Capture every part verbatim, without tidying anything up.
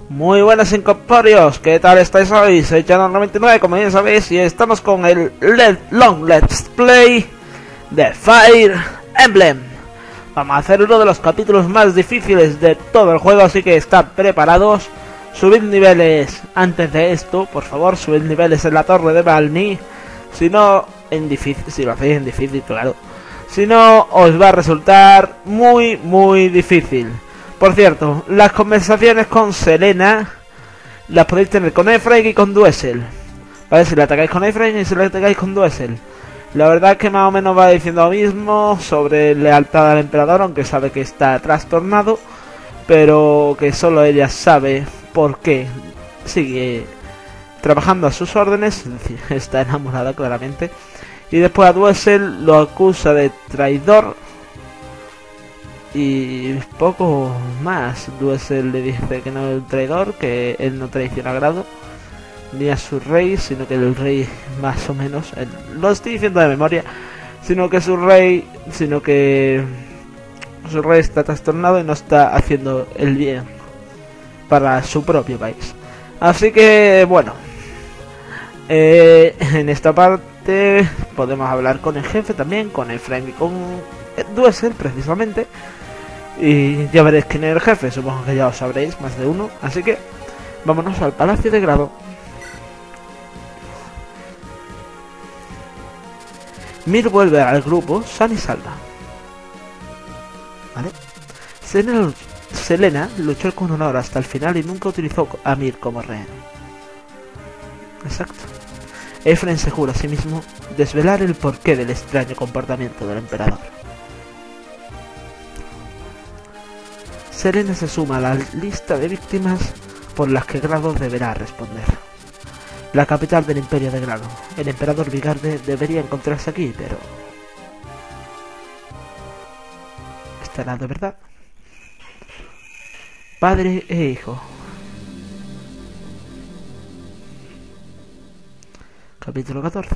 Muy buenas incorpóreos, ¿qué tal estáis hoy? Soy Channel noventa y nueve, como bien sabéis, y estamos con el Let Long Let's Play de Fire Emblem. Vamos a hacer uno de los capítulos más difíciles de todo el juego, así que estad preparados. Subid niveles antes de esto, por favor, subid niveles en la torre de Valny. Si no, en difícil, si lo hacéis en difícil, claro. Si no, os va a resultar muy, muy difícil. Por cierto, las conversaciones con Selena las podéis tener con Ephraim y con Duessel. Vale, si le atacáis con Ephraim y si le atacáis con Duessel. La verdad es que más o menos va diciendo lo mismo sobre lealtad al emperador, aunque sabe que está trastornado, pero que solo ella sabe por qué sigue trabajando a sus órdenes, es decir, está enamorada claramente. Y después a Duessel lo acusa de traidor y poco más. Duessel le dice que no es un traidor, que él no traiciona a Grado ni a su rey, sino que el rey más o menos, él, lo estoy diciendo de memoria, sino que su rey, sino que su rey está trastornado y no está haciendo el bien para su propio país. Así que bueno, eh, en esta parte podemos hablar con el jefe también, con Ephraim y con Duessel precisamente. Y ya veréis quién es el jefe, supongo que ya lo sabréis, más de uno. Así que vámonos al Palacio de Grado. Mir vuelve al grupo san y salva. ¿Vale? Selena, Selena luchó con honor hasta el final y nunca utilizó a Mir como rehén. Exacto. Ephraim se jura a sí mismo desvelar el porqué del extraño comportamiento del emperador. Selena se suma a la lista de víctimas por las que Grado deberá responder. La capital del Imperio de Grado. El emperador Vigarde debería encontrarse aquí, pero... ¿estará de verdad? Padre e hijo. Capítulo catorce.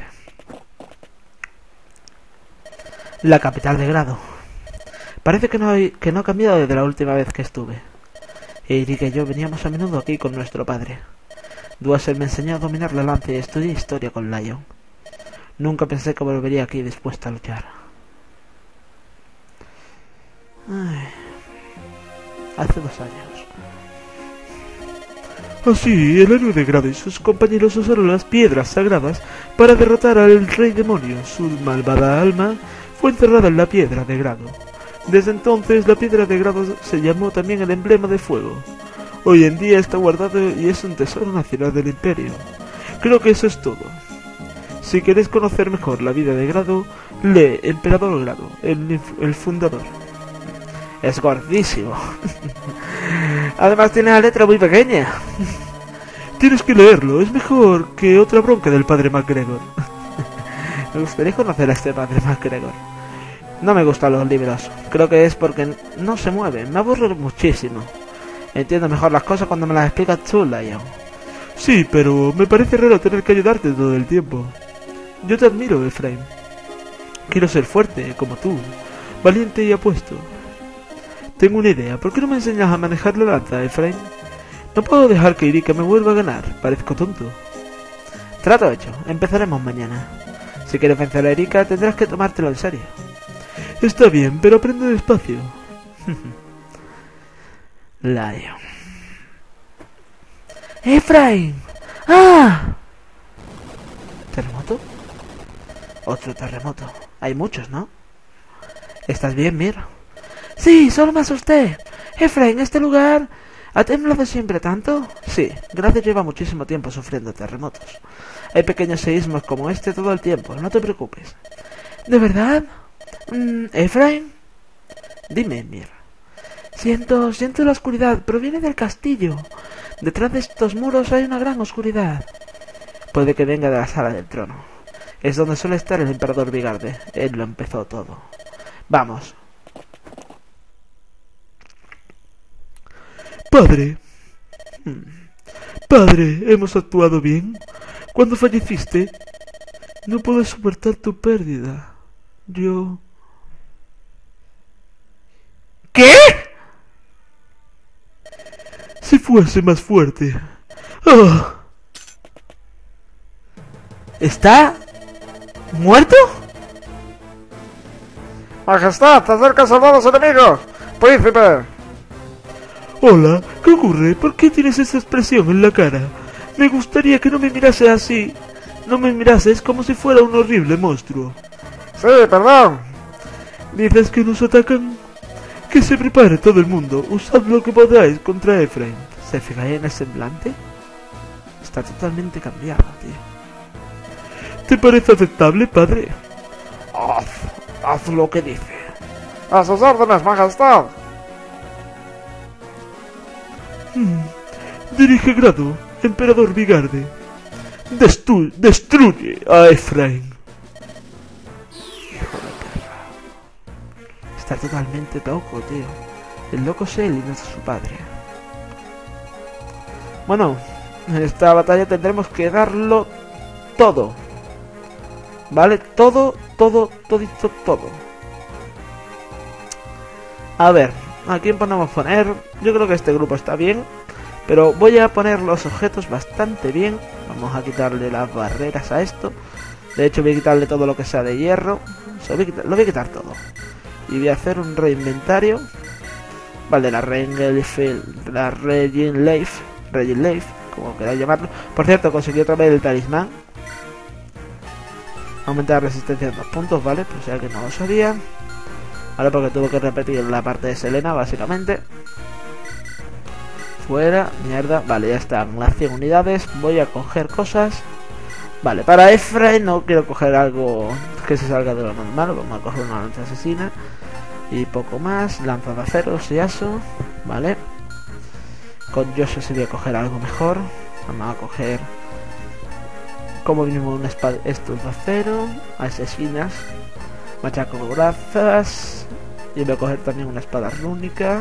La capital de Grado. Parece que no, hay, que no ha cambiado desde la última vez que estuve. Eirika y yo veníamos a menudo aquí con nuestro padre. Duessel me enseñó a dominar la lanza y estudié historia con Lion. Nunca pensé que volvería aquí dispuesta a luchar. Ay, hace dos años. Así, el héroe de Grado y sus compañeros usaron las piedras sagradas para derrotar al rey demonio. Su malvada alma fue encerrada en la piedra de Grado. Desde entonces, la piedra de Grado se llamó también el emblema de fuego. Hoy en día está guardado y es un tesoro nacional del imperio. Creo que eso es todo. Si queréis conocer mejor la vida de Grado, lee Emperador Grado, el, el fundador. Es gordísimo. Además tiene la letra muy pequeña. Tienes que leerlo, es mejor que otra bronca del padre MacGregor. Me gustaría conocer a este padre MacGregor. No me gustan los libros. Creo que es porque no se mueven. Me aburren muchísimo. Entiendo mejor las cosas cuando me las explicas tú, Lion. Sí, pero me parece raro tener que ayudarte todo el tiempo. Yo te admiro, Ephraim. Quiero ser fuerte, como tú. Valiente y apuesto. Tengo una idea. ¿Por qué no me enseñas a manejar la lanza, Ephraim? No puedo dejar que Eirika me vuelva a ganar. Parezco tonto. Trato hecho. Empezaremos mañana. Si quieres vencer a Eirika, tendrás que tomártelo en serio. Está bien, pero aprende despacio. Lion. ¡Ephraim! ¡Ah! ¿Terremoto? Otro terremoto. Hay muchos, ¿no? ¿Estás bien, Mir? Sí, solo me asusté. Ephraim, ¿este lugar ha temblado siempre tanto? Sí, Grado lleva muchísimo tiempo sufriendo terremotos. Hay pequeños seísmos como este todo el tiempo, no te preocupes. ¿De verdad? Mm, ¿Ephraim? Dime, Mir. Siento, siento la oscuridad, proviene del castillo. Detrás de estos muros hay una gran oscuridad. Puede que venga de la sala del trono. Es donde suele estar el emperador Vigarde. Él lo empezó todo. Vamos. Padre. Padre, ¿hemos actuado bien? Cuando falleciste, no pude soportar tu pérdida. Yo... ¿Qué? Si fuese más fuerte. ¡Ah! ¿Está muerto? Majestad, te acercan soldados enemigos. Príncipe. Hola, ¿qué ocurre? ¿Por qué tienes esa expresión en la cara? Me gustaría que no me mirases así. No me mirases como si fuera un horrible monstruo. Sí, perdón. ¿Dices que nos atacan? Que se prepare todo el mundo. Usad lo que podáis contra Efraín. ¿Se fijáis en el semblante? Está totalmente cambiado, tío. ¿Te parece aceptable, padre? Haz, haz lo que dice. A sus órdenes, majestad. Hmm. Dirige grado, emperador Vigarde. Destu destruye a Efraín. Hijo de perra. Está totalmente loco, tío. El loco es él y no es su padre. Bueno, en esta batalla tendremos que darlo todo. ¿Vale? Todo, todo, todito, todo. A ver, ¿a quién podemos poner? Yo creo que este grupo está bien, pero voy a poner los objetos bastante bien. Vamos a quitarle las barreras a esto. De hecho voy a quitarle todo lo que sea de hierro. O sea, voy a quitar, lo voy a quitar todo. Y voy a hacer un reinventario. Vale, la Regenlife, la Regenlife, Regenlife, como queráis llamarlo. Por cierto, conseguí otra vez el talismán. Aumenta la resistencia en dos puntos, ¿vale? Pues ya que no lo sabía. Vale, porque tuve que repetir la parte de Selena, básicamente. Fuera, mierda. Vale, ya están las cien unidades. Voy a coger cosas. Vale, para Efraín no quiero coger algo que se salga de lo normal. Vamos a coger una lanza asesina. Y poco más. Lanza de acero, si eso. Vale. Con Joshua se voy a coger algo mejor. Vamos a coger como mínimo una espada, esto de acero, asesinas, machaco brazas, y voy a coger también una espada rúnica.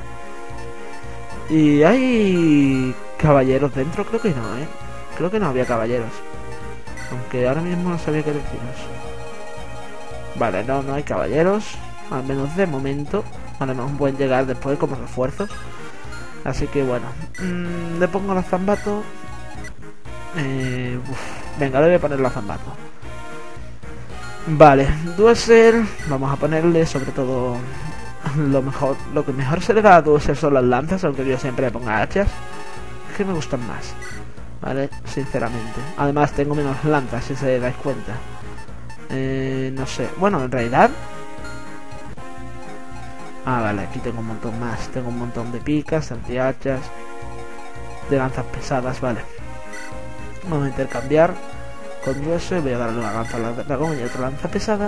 Y hay caballeros dentro, creo que no, eh. Creo que no había caballeros. Aunque ahora mismo no sabía qué deciros. Vale, no, no hay caballeros. Al menos de momento. A lo mejor pueden llegar después como refuerzos. Así que bueno. Mmm, le pongo la zambato. Eh, uf, venga, le voy a poner la zambato. Vale, Dueser. Vamos a ponerle sobre todo lo mejor. Lo que mejor se le da a Dueser son las lanzas. Aunque yo siempre le ponga hachas. Es que me gustan más. Vale, sinceramente. Además tengo menos lanzas, si se dais cuenta. Eh, no sé. Bueno, en realidad. Ah, vale, aquí tengo un montón más. Tengo un montón de picas, anti-hachas, de lanzas pesadas, vale. Vamos a intercambiar con eso y voy a darle una lanza al dragón y otra lanza pesada.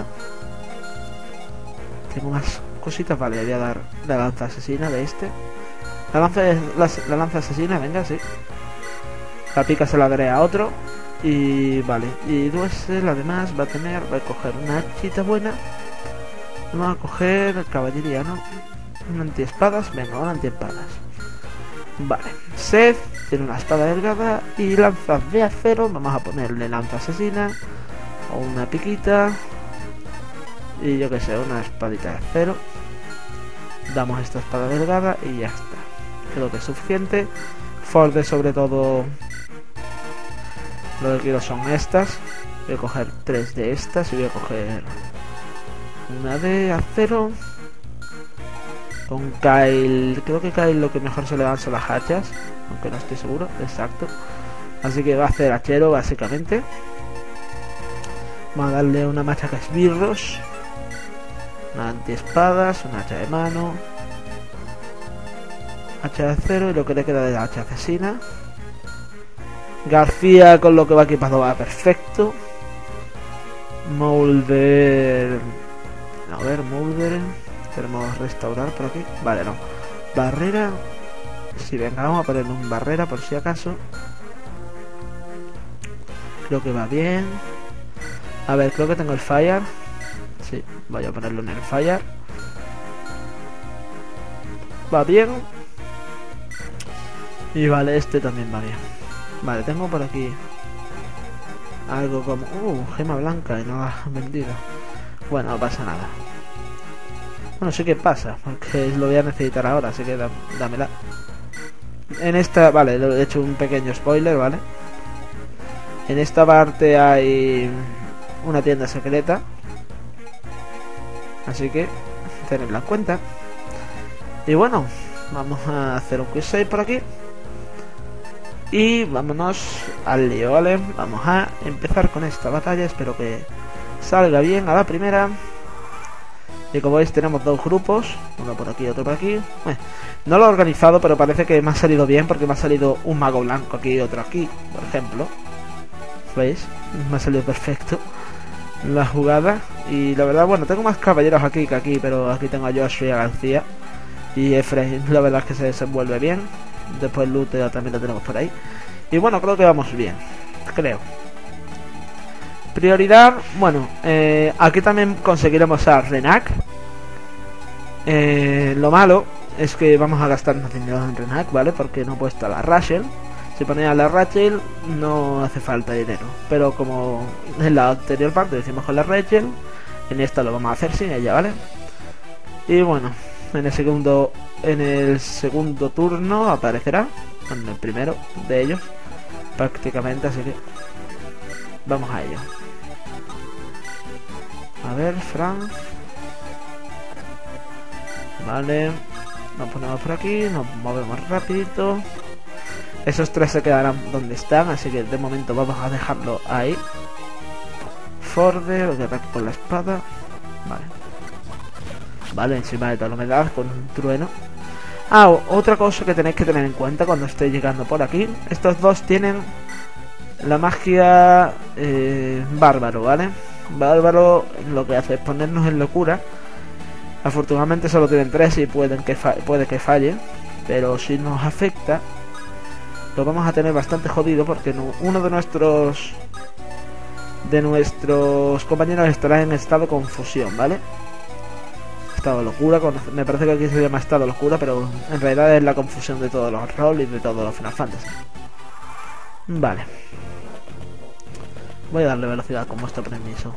Tengo más cositas, vale, voy a dar la lanza asesina de este. La lanza, la, la lanza asesina, venga, sí. La pica se la daré a otro. Y vale, y Duesel además va a tener, va a coger una hachita buena. Vamos a coger caballería, ¿no? Un antiespadas, venga, un antiespadas. Vale, Seth tiene una espada delgada y lanzas de acero. Vamos a ponerle lanza asesina o una piquita. Y yo que sé, una espadita de acero. Damos esta espada delgada y ya está. Creo que es suficiente. Forde sobre todo. Lo que quiero son estas. Voy a coger tres de estas y voy a coger una de acero. Con Kyle, creo que Kyle lo que mejor se le dan son las hachas, aunque no estoy seguro, exacto. Así que va a hacer hachero básicamente. Vamos a darle una machaca esbirros, una antiespadas, una hacha de mano, hacha de acero y lo que le queda de la hacha asesina. García con lo que va equipado va perfecto. Molder, a ver, Molder. Queremos restaurar por aquí. Vale, no. Barrera. Sí, venga, vamos a ponerle un barrera por si acaso. Creo que va bien. A ver, creo que tengo el fire. Sí, voy a ponerlo en el fire. Va bien. Y vale, este también va bien. Vale, tengo por aquí algo como... Uh, gema blanca y no la han vendido. Bueno, no pasa nada. Bueno, sí que pasa, porque lo voy a necesitar ahora, así que dá, dámela. en esta... Vale, he hecho un pequeño spoiler, ¿vale? En esta parte hay una tienda secreta. Así que tenedla en cuenta. Y bueno, vamos a hacer un quick save por aquí. Y vámonos al lío, ¿vale? Vamos a empezar con esta batalla. Espero que salga bien a la primera. Y como veis tenemos dos grupos, uno por aquí y otro por aquí. Bueno, no lo he organizado, pero parece que me ha salido bien, porque me ha salido un mago blanco aquí y otro aquí, por ejemplo. ¿Veis? Me ha salido perfecto la jugada. Y la verdad, bueno, tengo más caballeros aquí que aquí, pero aquí tengo a Joshua y a García. Y Efraín, la verdad es que se desenvuelve bien. Después Lute también lo tenemos por ahí. Y bueno, creo que vamos bien, creo. Prioridad, bueno, eh, aquí también conseguiremos a Renac. eh, Lo malo es que vamos a gastarnos dinero en Renac, ¿vale? Porque no he puesto a la Rachel. Si ponía a la Rachel no hace falta dinero. Pero como en la anterior parte lo hicimos con la Rachel, en esta lo vamos a hacer sin ella, ¿vale? Y bueno, en el segundo en el segundo turno aparecerá, en el primero de ellos prácticamente, así que vamos a ello. A ver, Fran. Vale, nos ponemos por aquí, nos movemos rapidito. Esos tres se quedarán donde están, así que de momento vamos a dejarlo ahí. Forde, lo que ataque con la espada. Vale. Vale, encima de toda la humedad con un trueno. Ah, otra cosa que tenéis que tener en cuenta cuando estéis llegando por aquí. Estos dos tienen la magia eh, bárbaro, ¿vale? Bárbaro lo que hace es ponernos en locura. Afortunadamente solo tienen tres y pueden que puede que falle. Pero si nos afecta, lo vamos a tener bastante jodido, porque no, uno de nuestros de nuestros compañeros estará en estado de confusión, ¿vale? Estado de locura, con, me parece que aquí se llama estado de locura, pero en realidad es la confusión de todos los roles y de todos los Final Fantasy. Vale. Voy a darle velocidad con vuestro permiso.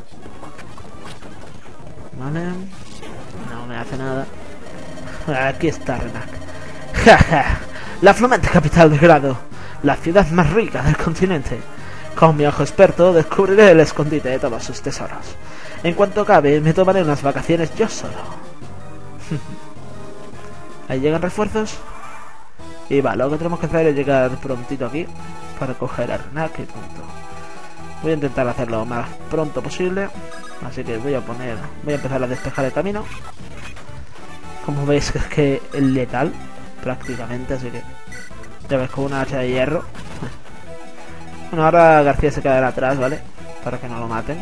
Vale. No me hace nada. Aquí está Renac. Jaja. La flamante capital de Grado, la ciudad más rica del continente. Con mi ojo experto descubriré el escondite de todos sus tesoros. En cuanto cabe, me tomaré unas vacaciones yo solo. Ahí llegan refuerzos. Y va, lo que tenemos que hacer es llegar prontito aquí para coger a Renac y punto. Voy a intentar hacerlo lo más pronto posible. Así que voy a poner, voy a empezar a despejar el camino. Como veis es que es letal prácticamente, así que ya ves, con una hacha de hierro. Bueno, ahora García se quedará atrás, ¿vale? Para que no lo maten.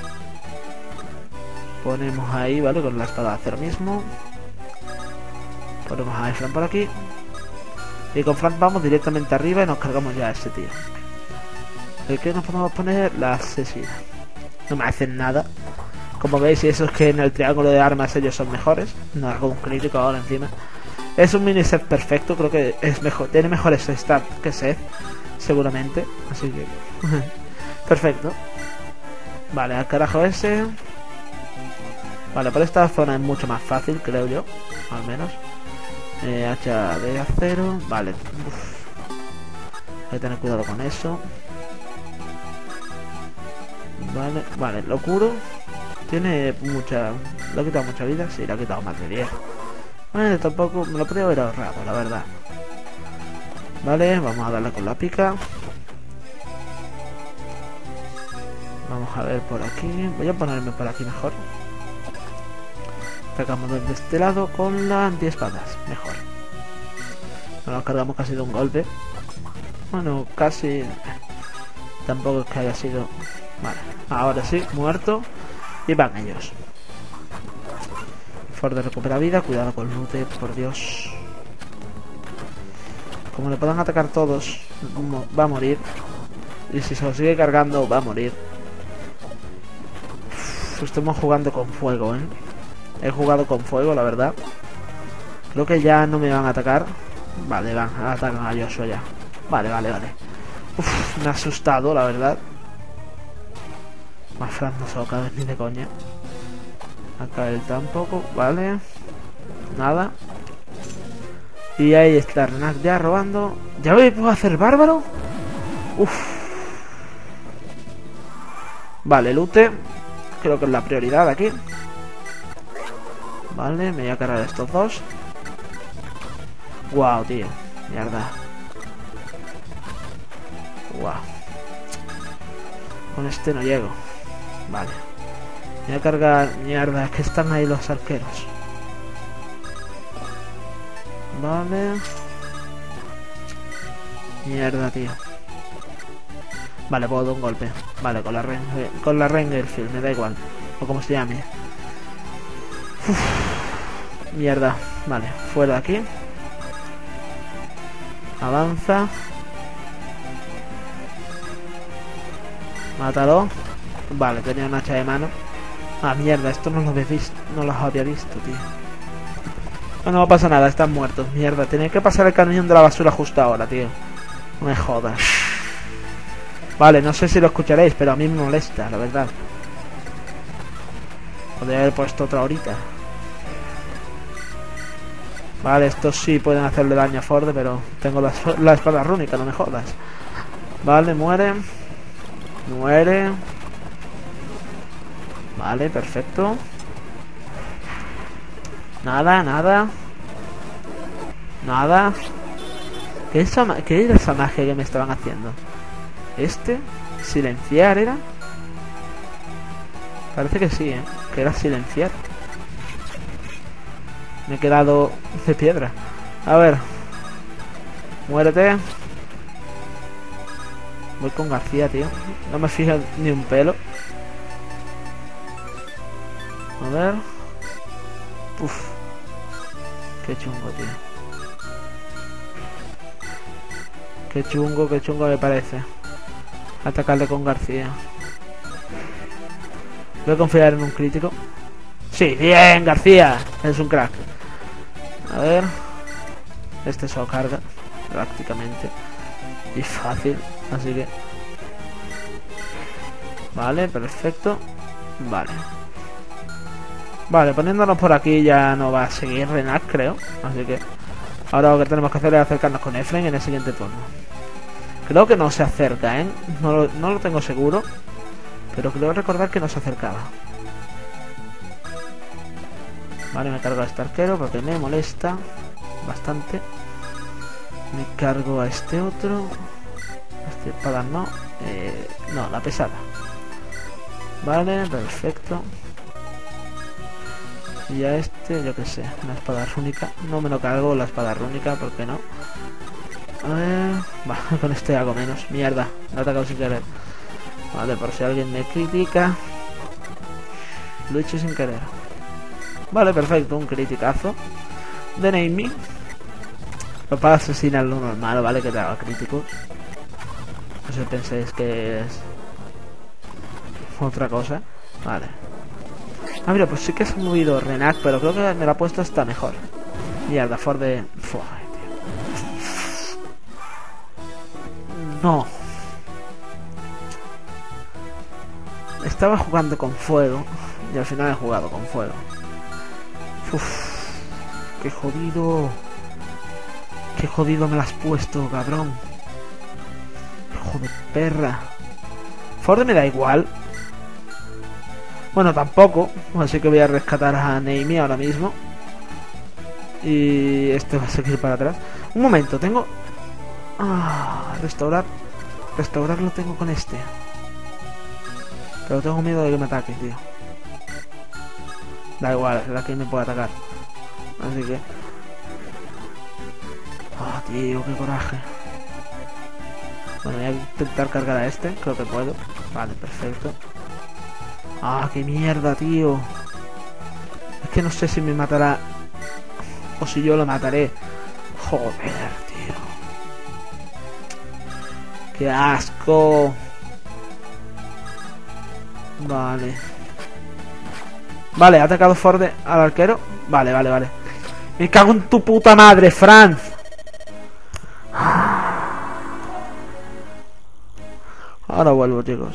Ponemos ahí, ¿vale? Con la espada de acero mismo. Ponemos a Efraín por aquí. Y con Frank vamos directamente arriba y nos cargamos ya a ese tío. ¿El que nos podemos poner? La asesina. No me hacen nada. Como veis, y eso es que en el triángulo de armas ellos son mejores. No hago un crítico ahora encima. Es un mini set perfecto, creo que es mejor, tiene mejores stats que Seth, seguramente, así que perfecto. Vale, al carajo ese. Vale, por esta zona es mucho más fácil, creo yo, al menos. Eh, hacha de acero, vale. Uf. Hay que tener cuidado con eso. Vale, vale, lo curo. Tiene mucha... Le ha quitado mucha vida, sí, le ha quitado más de diez. Bueno, tampoco me lo podría haber ahorrado, la verdad. Vale, vamos a darle con la pica. Vamos a ver por aquí. Voy a ponerme por aquí mejor. Sacamos desde este lado con la antiespadas. Mejor. Nos cargamos casi de un golpe. Bueno, casi... Tampoco es que haya sido... Vale, ahora sí, muerto. Y van ellos. Forde recupera vida, cuidado con Lute, por Dios. Como le puedan atacar todos, va a morir. Y si se lo sigue cargando, va a morir. Uf, estamos jugando con fuego, ¿eh? He jugado con fuego, la verdad. Creo que ya no me van a atacar. Vale, van, atacan a Joshua ya. Vale, vale, vale. Uf, me ha asustado, la verdad. Más Fran no se lo cabe ni de coña. Acá él tampoco, vale. Nada. Y ahí está Renac ya robando. ¿Ya me puedo hacer bárbaro? Uff. Vale, lute. Creo que es la prioridad aquí. Vale, me voy a cargar estos dos. Wow, tío. Mierda. Wow. Con este no llego. Vale. Me voy a cargar... Mierda, es que están ahí los arqueros. Vale. Mierda, tío. Vale, puedo dar un golpe. Vale, con la Ren con la Rengerfield, me da igual. O como se llame. Uf. Mierda. Vale, fuera de aquí. Avanza. Mátalo. Vale, tenía un hacha de mano. Ah, mierda, esto no lo había visto. No los había visto, tío. No, no pasa nada, están muertos. Mierda, tenía que pasar el camión de la basura justo ahora, tío. No me jodas. Vale, no sé si lo escucharéis, pero a mí me molesta, la verdad. Podría haber puesto otra horita. Vale, estos sí pueden hacerle daño a Forde, pero tengo la, la espada rúnica, no me jodas. Vale, muere. Muere. Vale, perfecto. Nada, nada. Nada. ¿Qué, es esa, ¿Qué era esa magia que me estaban haciendo? ¿Este? ¿Silenciar era? Parece que sí, ¿eh? Que era silenciar. Me he quedado de piedra. A ver. Muérete. Voy con García, tío. No me fijo ni un pelo. A ver. Uf. Qué chungo, tío. Qué chungo, qué chungo me parece. Atacarle con García. Voy a confiar en un crítico. Sí, bien, García. Es un crack. A ver. Este solo carga. Prácticamente. Y fácil. Así que... Vale, perfecto. Vale. Vale, poniéndonos por aquí ya no va a seguir Renac, creo. Así que... Ahora lo que tenemos que hacer es acercarnos con Efren en el siguiente turno. Creo que no se acerca, ¿eh? No lo, no lo tengo seguro. Pero creo recordar que no se acercaba. Vale, me cargo a este arquero porque me molesta bastante. Me cargo a este otro. Este espada no. Eh, no, la pesada. Vale, perfecto. Y a este, yo que sé, una espada rúnica. No me lo cargo la espada rúnica, ¿por qué no? A ver... Va, con este hago menos. Mierda, lo he atacado sin querer. Vale, por si alguien me critica. Lo he hecho sin querer. Vale, perfecto, un criticazo de Naomi. Lo para asesinar lo normal, ¿vale? Que te haga críticos. No sé si penséis que es otra cosa. Vale. Ah, mira, pues sí que se ha movido Renac, pero creo que me la ha puesto hasta mejor. Mierda, Forde... Fua, tío. No. Estaba jugando con fuego y al final he jugado con fuego. Uf, qué jodido. Qué jodido me la has puesto, cabrón. Hijo de perra. Forde me da igual. Bueno, tampoco. Así que voy a rescatar a Naomi ahora mismo. Y este va a seguir para atrás. Un momento, tengo... Ah, restaurar. Restaurar lo tengo con este. Pero tengo miedo de que me ataque, tío. Da igual, es la que me puede atacar. Así que... Ah, oh, tío, qué coraje. Bueno, voy a intentar cargar a este. Creo que puedo. Vale, perfecto. Ah, qué mierda, tío. Es que no sé si me matará o si yo lo mataré. Joder, tío. Qué asco. Vale. Vale, ha atacado Forde al arquero. Vale, vale, vale. Me cago en tu puta madre, Franz. Ahora vuelvo, chicos.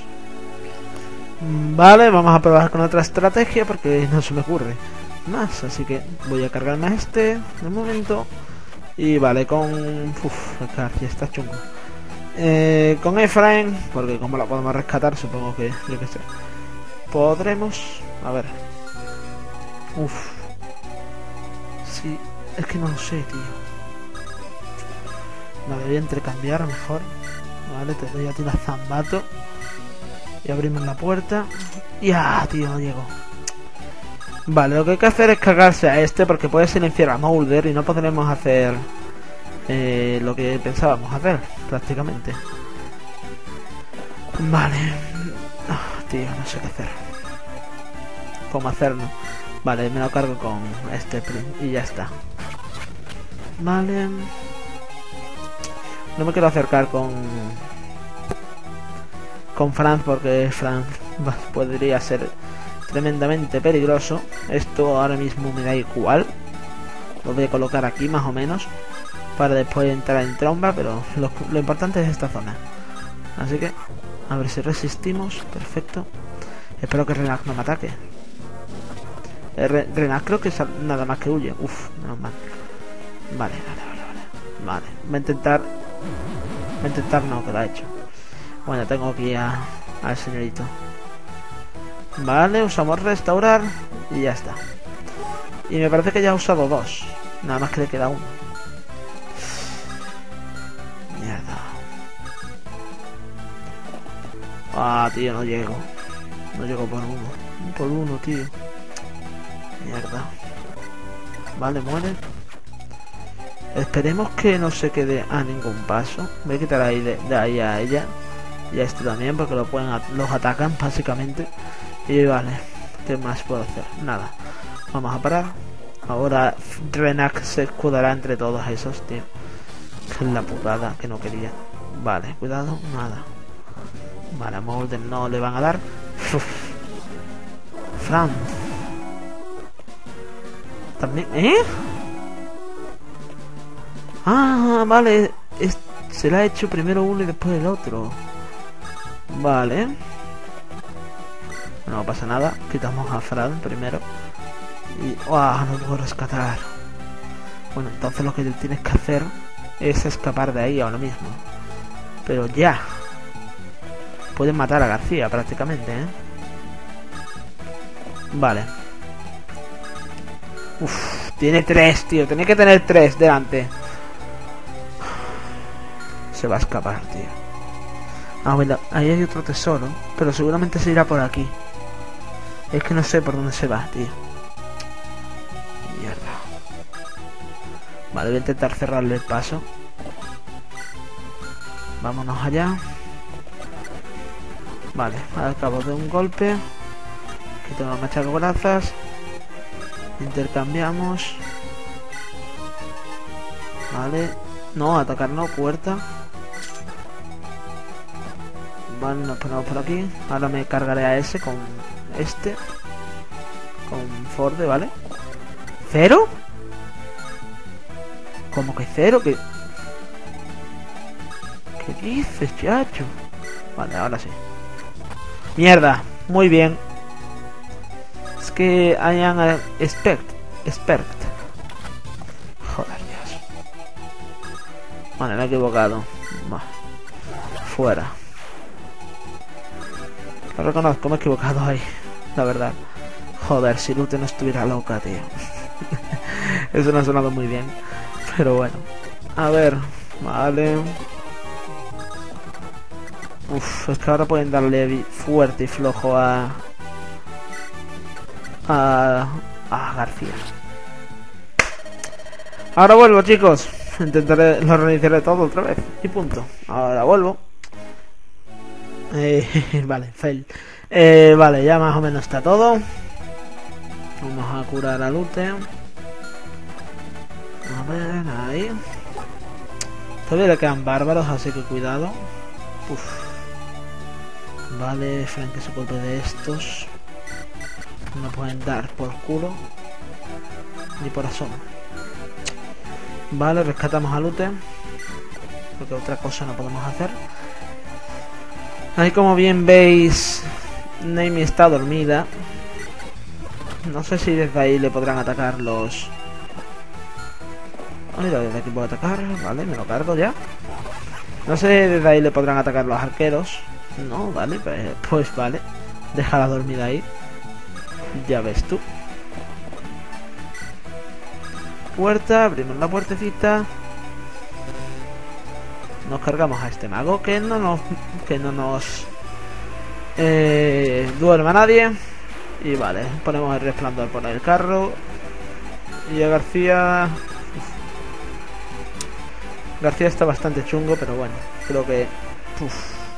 Vale, vamos a probar con otra estrategia porque no se me ocurre más. Así que voy a cargarme a este de momento. Y vale, con... Uf, el García está chungo. Eh, con Efraín, porque como la podemos rescatar, supongo que... Yo que sé. Podremos... A ver. Uf. Sí, es que no lo sé, tío. Vale, voy a intercambiar mejor. Vale, te doy a ti la zambato. Y abrimos la puerta. Ya, tío, no llego. Vale, lo que hay que hacer es cargarse a este porque puede silenciar a Molder y no podremos hacer eh, lo que pensábamos hacer, prácticamente. Vale. Oh, tío, no sé qué hacer. ¿Cómo hacerlo? Vale, me lo cargo con este y ya está. Vale. No me quiero acercar con... Con Franz porque Franz podría ser tremendamente peligroso. Esto ahora mismo me da igual. Lo voy a colocar aquí más o menos para después entrar en tromba, pero lo, lo importante es esta zona. Así que a ver si resistimos. Perfecto. Espero que Renac no me ataque. eh, Re Renac creo que es nada más que huye. Uf, menos mal. Vale, vale, vale, vale. Vale, voy a intentar. Voy a intentar no, que lo ha hecho. Bueno, tengo aquí a, al señorito. Vale, usamos restaurar y ya está. Y me parece que ya ha usado dos. Nada más que le queda uno. Mierda. Ah, tío, no llego. No llego por uno. Por uno, tío. Mierda. Vale, muere. Esperemos que no se quede a ningún paso. Voy a quitar ahí de, de ahí a ella. Y a este también, porque lo pueden los atacan básicamente. Y vale, ¿qué más puedo hacer? Nada. Vamos a parar. Ahora Renac se escudará entre todos esos, tío. Que es la putada que no quería. Vale, cuidado, nada. Vale, a Molden no le van a dar. Uf. Franz. También, ¿eh? Ah, vale. Es, se la ha hecho primero uno y después el otro. Vale. No pasa nada. Quitamos a Fran primero. Y... ¡Wow! No puedo rescatar. Bueno, entonces lo que tienes que hacer es escapar de ahí ahora mismo. Pero ya. Pueden matar a García prácticamente, ¿eh? Vale. Uf, tiene tres, tío. Tiene que tener tres delante. Se va a escapar, tío. Ah, bueno, ahí hay otro tesoro, pero seguramente se irá por aquí. Es que no sé por dónde se va, tío. Mierda. Vale, voy a intentar cerrarle el paso. Vámonos allá. Vale, al cabo de un golpe. Aquí tengo el machacabrazas. Intercambiamos. Vale. No, atacar no, puerta. Vale, nos ponemos por aquí. Ahora me cargaré a ese con este. Con Ford, ¿vale? ¿Cero? ¿Cómo que cero? ¿Qué, ¿Qué dices, chacho? Vale, ahora sí. Mierda, muy bien. Es que hayan expert, expert. Joder, Dios. Vale, me he equivocado. Va. Fuera. Lo reconozco, me he equivocado ahí. La verdad. Joder, si Lute no estuviera loca, tío. Eso no ha sonado muy bien. Pero bueno. A ver. Vale. Uf, es que ahora pueden darle fuerte y flojo a... A... A García. Ahora vuelvo, chicos. Intentaré... Lo reiniciaré todo otra vez. Y punto. Ahora vuelvo. Eh, vale, fail. Eh, vale, ya más o menos está todo. Vamos a curar a Lute. A ver, ahí. Todavía le quedan bárbaros, así que cuidado. Uf. Vale, Frank, que se ocupe de estos. No pueden dar por culo. Ni por asomo. Vale, rescatamos a Lute. Porque otra cosa no podemos hacer. Ahí, como bien veis, Naomi está dormida. No sé si desde ahí le podrán atacar los... Mira, desde aquí puedo atacar. Vale, me lo cargo ya. No sé, desde ahí le podrán atacar los arqueros. No, vale, pues, pues vale. Déjala dormida ahí. Ya ves tú. Puerta, abrimos la puertecita. Nos cargamos a este mago. Que no nos... Que no nos... Eh, duerma nadie. Y vale, ponemos el resplandor por el carro. Y a García... Uf. García está bastante chungo, pero bueno, creo que... Uf.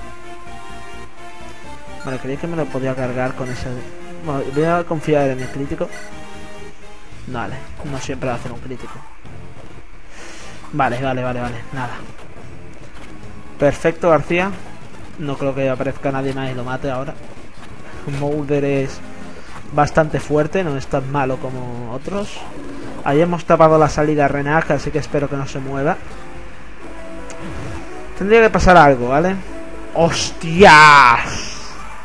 Vale, creí que me lo podía cargar con ese... Bueno, voy a confiar en el crítico. Vale, no siempre va a hacer un crítico. Vale, vale, vale, vale, nada. Perfecto, García. No creo que aparezca nadie más y lo mate ahora. Mulder es bastante fuerte, no es tan malo como otros. Ahí hemos tapado la salida a Renac, así que espero que no se mueva. Tendría que pasar algo, ¿vale? ¡Hostias!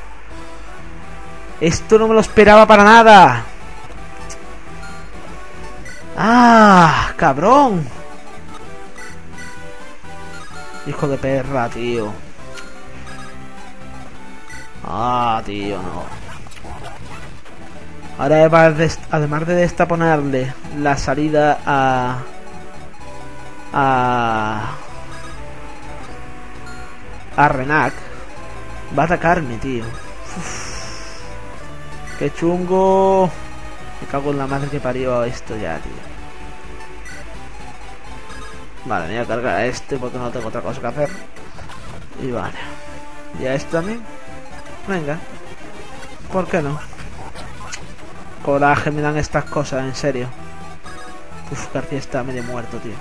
Esto no me lo esperaba para nada. ¡Ah! ¡Cabrón! Hijo de perra, tío. Ah, tío, no. Ahora además de destaponarle la salida a... A... A Renac, va a atacarme, tío. Uf. Qué chungo. Me cago en la madre que parió esto ya, tío. Vale, me voy a cargar a este porque no tengo otra cosa que hacer. Y vale. Y a este también. Venga. ¿Por qué no? Coraje me dan estas cosas, en serio. Uf, García está medio muerto, tío.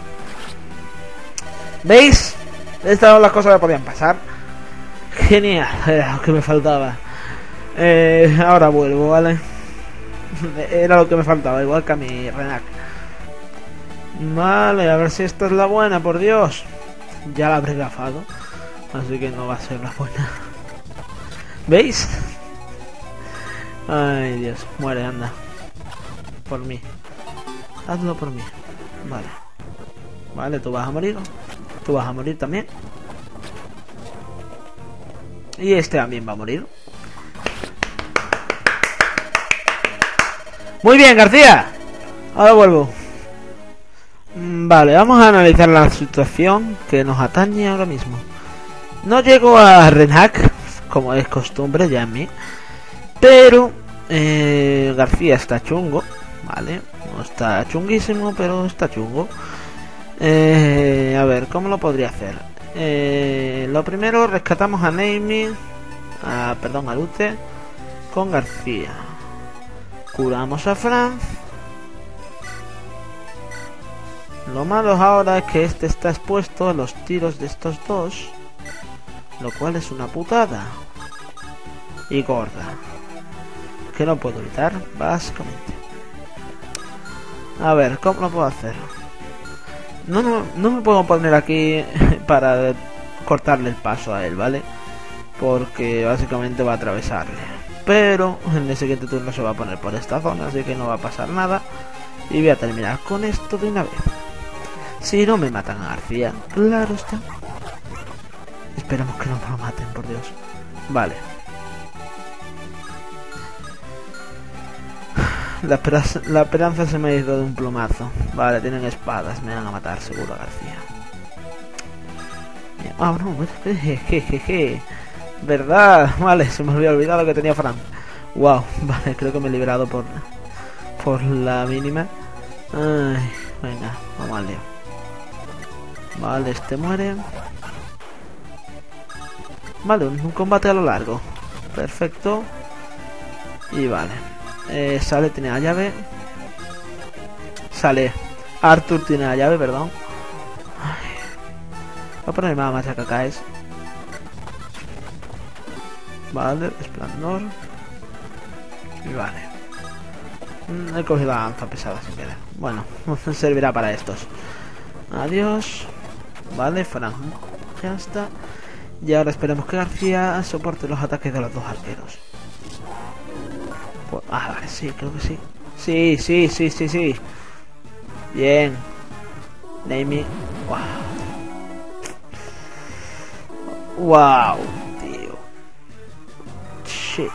¿Veis? Estas son las cosas que podían pasar. Genial, era lo que me faltaba. Eh, ahora vuelvo, ¿vale? Era lo que me faltaba, igual que a mi Renac. Vale, a ver si esta es la buena, por Dios. Ya la habré gafado, así que no va a ser la buena. ¿Veis? Ay, Dios, muere, anda. Por mí. Hazlo por mí. Vale. Vale, tú vas a morir. Tú vas a morir también. Y este también va a morir. Muy bien, García. Ahora vuelvo. Vale, vamos a analizar la situación que nos atañe ahora mismo. No llego a Renac, como es costumbre ya en mí. Pero eh, García está chungo. Vale, no está chunguísimo, pero está chungo. Eh, a ver, ¿cómo lo podría hacer? Eh, lo primero, rescatamos a Naomi, a, perdón, a Lute con García. Curamos a Franz. Lo malo ahora es que este está expuesto a los tiros de estos dos, lo cual es una putada. Y gorda. Que no puedo evitar, básicamente. A ver, ¿cómo lo puedo hacer? No, no, no me puedo poner aquí para cortarle el paso a él, ¿vale? Porque básicamente va a atravesarle. Pero en el siguiente turno se va a poner por esta zona, así que no va a pasar nada. Y voy a terminar con esto de una vez. Si no me matan a García, claro está. Esperemos que no me lo maten, por Dios. Vale. La esperanza, la esperanza se me ha ido de un plumazo. Vale, tienen espadas, me van a matar seguro a García. Ah, no, jejeje. ¿Verdad? Vale, se me había olvidado que tenía Frank. Wow, vale, creo que me he liberado por por la mínima. Ay, venga, vamos al lío. Vale, este muere. Vale, un, un combate a lo largo. Perfecto. Y vale. Eh, Sale tiene la llave. Sale. Arthur tiene la llave, perdón. Ay. Voy a ponerme a machacacaes. Vale, esplendor. Y vale. He cogido la lanza pesada sin querer. Bueno, servirá para estos. Adiós. Vale, Frank. Ya está. Y ahora esperemos que García soporte los ataques de los dos arqueros. Pues, ah, vale, sí, creo que sí. Sí, sí, sí, sí, sí. Bien. Name. Wow. Wow, tío. Shit.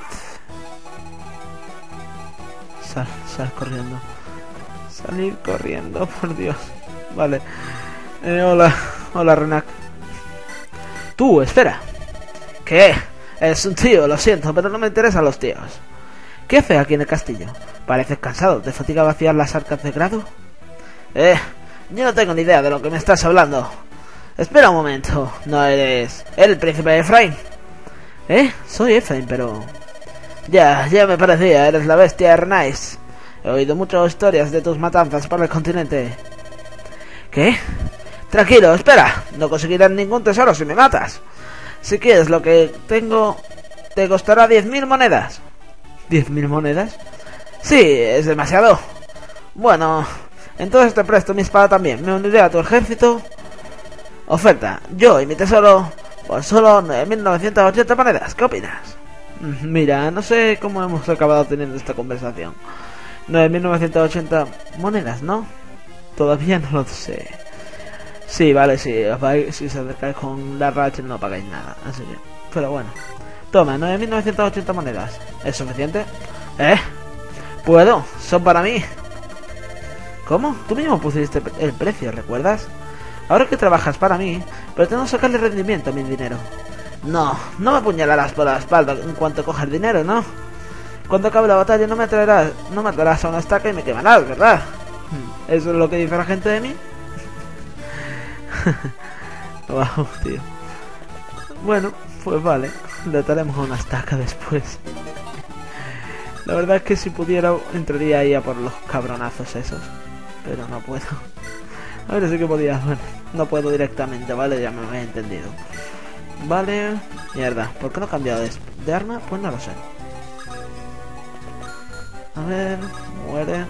Sal, sal corriendo. Salir corriendo, por Dios. Vale. Eh, hola, hola Renak. Tú, espera. ¿Qué? Es un tío, lo siento, pero no me interesan los tíos. ¿Qué haces aquí en el castillo? ¿Pareces cansado? ¿Te fatiga vaciar las arcas de grado? Eh, yo no tengo ni idea de lo que me estás hablando. Espera un momento, ¿no eres el príncipe Efraín? ¿Eh? Soy Efraín, pero... Ya, ya me parecía, eres la bestia Ernais. He oído muchas historias de tus matanzas por el continente. ¿Qué? Tranquilo, espera, no conseguirás ningún tesoro si me matas. Si quieres lo que tengo, te costará diez mil monedas. ¿Diez mil monedas? Sí, es demasiado. Bueno, entonces te presto mi espada también. Me uniré a tu ejército. Oferta, yo y mi tesoro por solo nueve mil novecientas ochenta monedas. ¿Qué opinas? Mira, no sé cómo hemos acabado teniendo esta conversación. nueve mil novecientas ochenta monedas, ¿no? Todavía no lo sé. Sí, vale, sí, os vais, si os acercáis con la Ratchet no pagáis nada, así que... Pero bueno. Toma, nueve mil novecientas ochenta monedas. ¿Es suficiente? ¿Eh? ¿Puedo? Son para mí. ¿Cómo? Tú mismo pusiste el precio, ¿recuerdas? Ahora que trabajas para mí, pretendo sacarle rendimiento a mi dinero. No, no me apuñalarás por la espalda en cuanto cojas dinero, ¿no? Cuando acabe la batalla no me atraerás, no me atarás a una estaca y me quemarás, ¿verdad? ¿Eso es lo que dice la gente de mí? Wow, tío. Bueno, pues vale, le ataremos a una estaca después. La verdad es que si pudiera entraría ahí a por los cabronazos esos, pero no puedo. A ver si que podía, bueno, no puedo directamente, ¿vale? Ya me he entendido. Vale, mierda, ¿por qué no he cambiado de, de arma? Pues no lo sé. A ver, muere.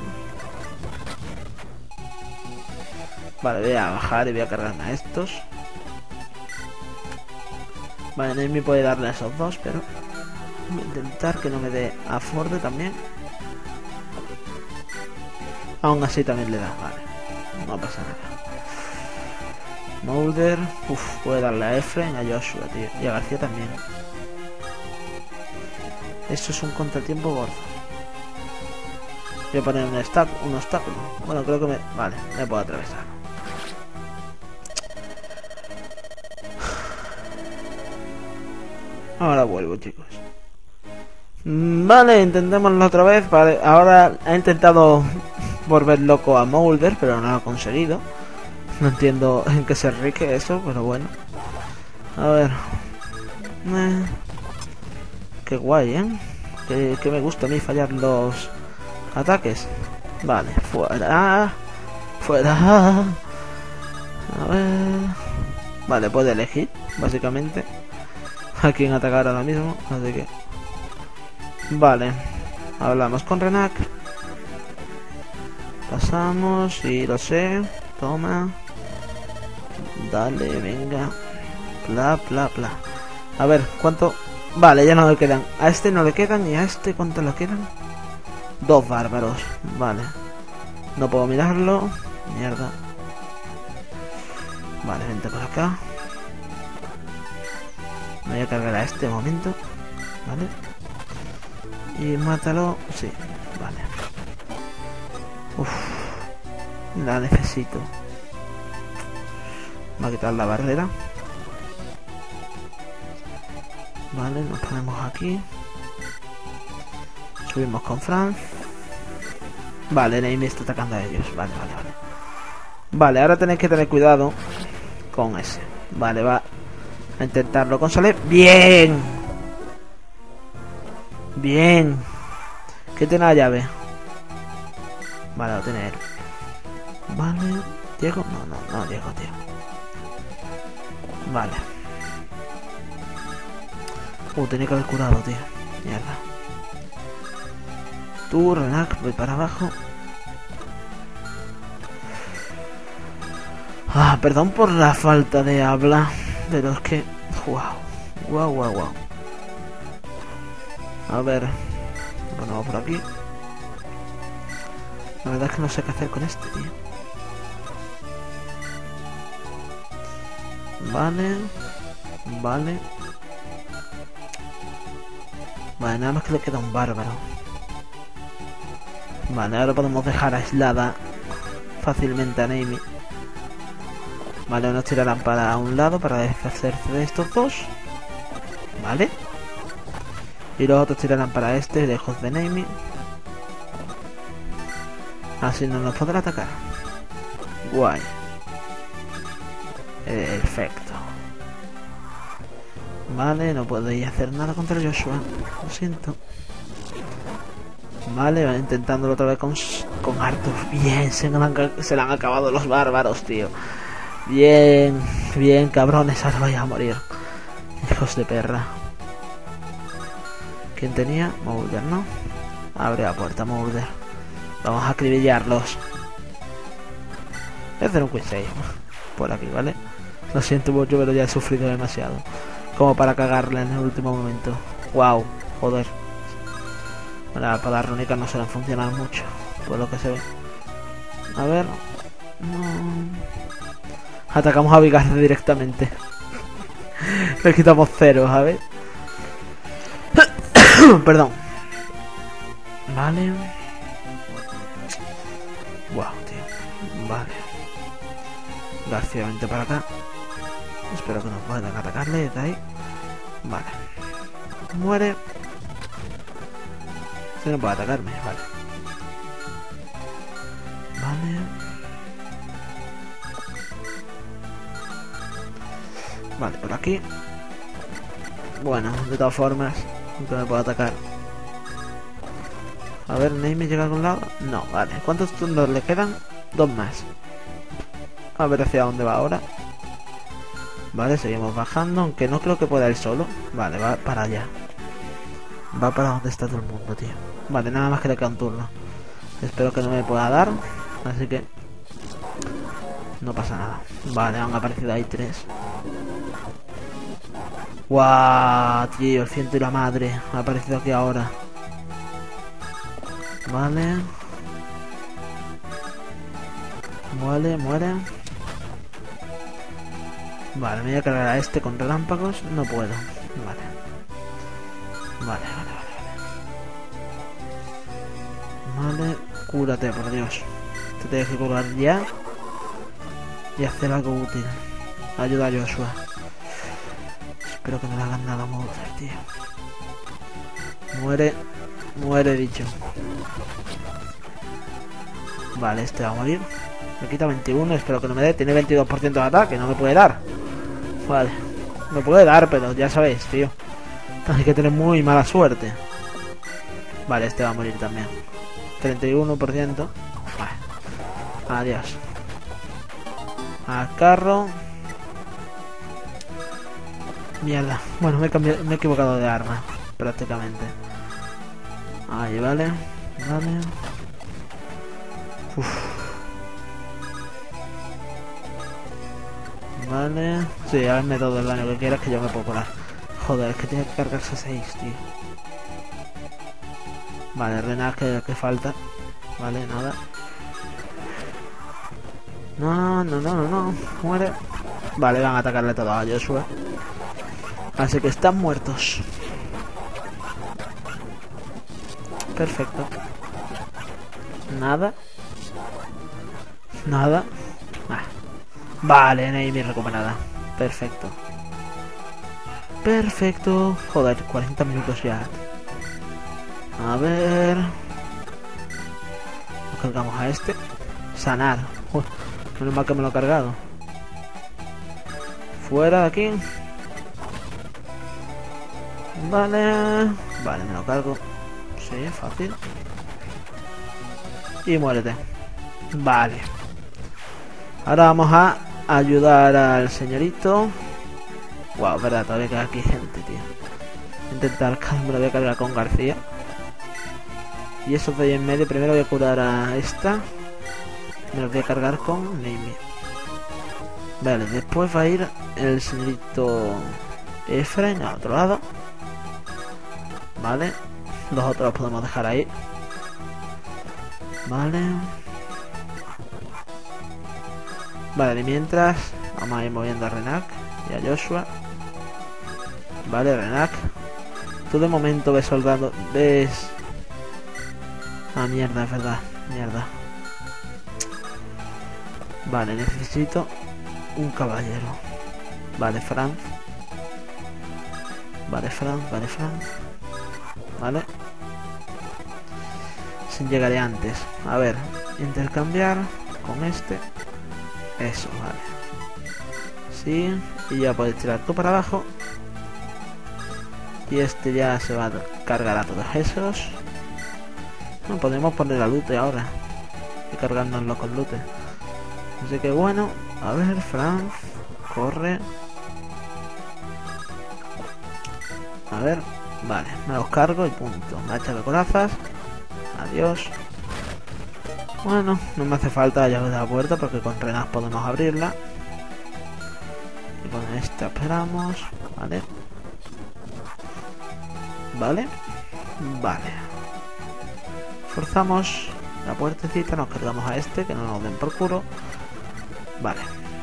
Vale, voy a bajar y voy a cargarme a estos. Vale, Nami puede darle a esos dos, pero voy a intentar que no me dé a Forde también. Aún así también le da, vale. No pasa nada. Mulder, uff, puede darle a Efraín, a Joshua, tío. Y a García también. Esto es un contratiempo gordo. Voy a poner un, un obstáculo. Bueno, creo que me... Vale, me puedo atravesar. Ahora vuelvo, chicos. Vale, intentémoslo otra vez. Vale, ahora he intentado volver loco a Mulder, pero no lo ha conseguido. No entiendo en qué se enrique eso, pero bueno. A ver. Eh, qué guay, ¿eh? Que, que me gusta a mí fallar los ataques. Vale, fuera. Fuera. A ver. Vale, puede elegir, básicamente, a quién atacar ahora mismo. Así que... Vale. Hablamos con Renak. Pasamos y lo sé. Toma. Dale, venga. Bla, bla, bla. A ver, ¿cuánto? Vale, ya no le quedan. A este no le quedan y a este, ¿cuánto le quedan? Dos bárbaros. Vale. No puedo mirarlo. Mierda. Vale, vente por acá. Me voy a cargar a este momento. Vale. Y mátalo. Sí, vale. Uff. La necesito. Va a quitar la barrera. Vale, nos ponemos aquí. Subimos con Franz. Vale, Nami está atacando a ellos. Vale, vale, vale. Vale, ahora tenéis que tener cuidado con ese. Vale, va a intentarlo con Saleh. ¡Bien! Bien. ¿Qué tiene la llave? Vale, lo tiene él. Vale. ¿Diego? No, no, no, Diego, tío. Vale. Uh, tenía que haber curado, tío. Mierda. Tú, Renak, voy para abajo. Ah, perdón por la falta de habla. Pero es que... Wow. Wow, wow, wow. A ver. Bueno, por aquí. La verdad es que no sé qué hacer con este, tío. Vale. Vale. Vale, nada más que le queda un bárbaro. Vale, ahora podemos dejar aislada fácilmente a Naomi. Vale, unos tirarán para un lado para deshacerse de estos dos. Vale. Y los otros tirarán para este, lejos de Naomi. Así no nos podrá atacar. Guay. Perfecto. Vale, no podéis hacer nada contra Joshua. Lo siento. Vale, va intentándolo otra vez con, con Arthur. Bien, se le, han, se le han acabado los bárbaros, tío. Bien, bien, cabrones, ahora vais a morir. Hijos de perra. ¿Quién tenía? Mulder, ¿no? Abre la puerta, Mulder. Vamos a acribillarlos. Voy a hacer un quick save por aquí, ¿vale? Lo siento mucho, pero ya he sufrido demasiado como para cagarle en el último momento. Wow, joder. Bueno, las espadas rúnicas no suelen funcionar mucho, por lo que se ve. A ver. No. Atacamos a Vigarde directamente. Le quitamos cero, a ver. Perdón. Vale. Wow, tío. Vale. García, vente para acá. Espero que no puedan atacarle desde ahí. Vale. Muere. Si no puede atacarme, vale. Vale. Vale, por aquí. Bueno, de todas formas, nunca me puedo atacar. A ver, ¿Naomi llega a algún lado? No, vale. ¿Cuántos turnos le quedan? Dos más. A ver hacia dónde va ahora. Vale, seguimos bajando, aunque no creo que pueda ir solo. Vale, va para allá. Va para donde está todo el mundo, tío. Vale, nada más que le queda un turno. Espero que no me pueda dar. Así que no pasa nada. Vale, han aparecido ahí tres. ¡Guau! Tío, el ciento y la madre. Ha aparecido aquí ahora. Vale. Vale, muere. Vale, me voy a cargar a este con relámpagos. No puedo. Vale. Vale, vale, vale. Vale, cúrate, por Dios. Te tienes que curar ya. Y hacer algo útil. Ayuda a Joshua. Espero que no le hagan nada a Mulder, tío. Muere. Muere, dicho. Vale, este va a morir. Me quita veintiuno, espero que no me dé. Tiene veintidós por ciento de ataque, no me puede dar. Vale. Me puede dar, pero ya sabéis, tío. Hay que tener muy mala suerte. Vale, este va a morir también. treinta y uno por ciento. Vale. Adiós. Al carro. Mierda. Bueno, me he, cambiado, me he equivocado de arma. Prácticamente. Ahí, vale. Vale. Uf. Vale. Sí, hazme todo el daño que quieras que yo me puedo curar. Joder, es que tiene que cargarse seis, tío. Vale, Renard, que, que falta. Vale, nada. No, no, no, no, no. Muere. Vale, van a atacarle todo a Joshua. Así que están muertos. Perfecto. Nada. Nada. Ah. Vale, Naomi recuperada. Perfecto. Perfecto. Joder, cuarenta minutos ya. A ver. Nos cargamos a este. Sanar. Uf, menos mal que me lo he cargado. Fuera de aquí. Vale. Vale, me lo cargo. Sí, fácil. Y muérete. Vale. Ahora vamos a ayudar al señorito. Wow, verdad, todavía queda aquí gente, tío. Intentar, me lo voy a cargar con García. Y esos de ahí en medio, primero voy a curar a esta. Me los voy a cargar con Naomi. Vale, después va a ir el señorito Efraín al otro lado. Vale. Los otros los podemos dejar ahí. Vale. Vale, y mientras vamos a ir moviendo a Renac. y a Joshua. Vale, Renak. Tú de momento ves soldado. Ves. Ah, mierda, es verdad. Mierda. Vale, necesito un caballero. Vale, Franz. Vale, Franz, vale, Franz. Vale. Sin llegaré antes. A ver, intercambiar con este. Eso, vale. Sí, y ya puedes tirar tú para abajo. Y este ya se va a cargar a todos esos. No, podemos poner a lute ahora y cargárnoslo con lute. Así que bueno, a ver, Franz, corre. A ver, vale, me los cargo y punto. Macha de corazas. Adiós. Bueno, no me hace falta la llave de la puerta porque con Renas podemos abrirla. Y con esta esperamos. Vale. Vale. Vale. Forzamos la puertecita, nos cargamos a este, que no nos den por culo. Vale.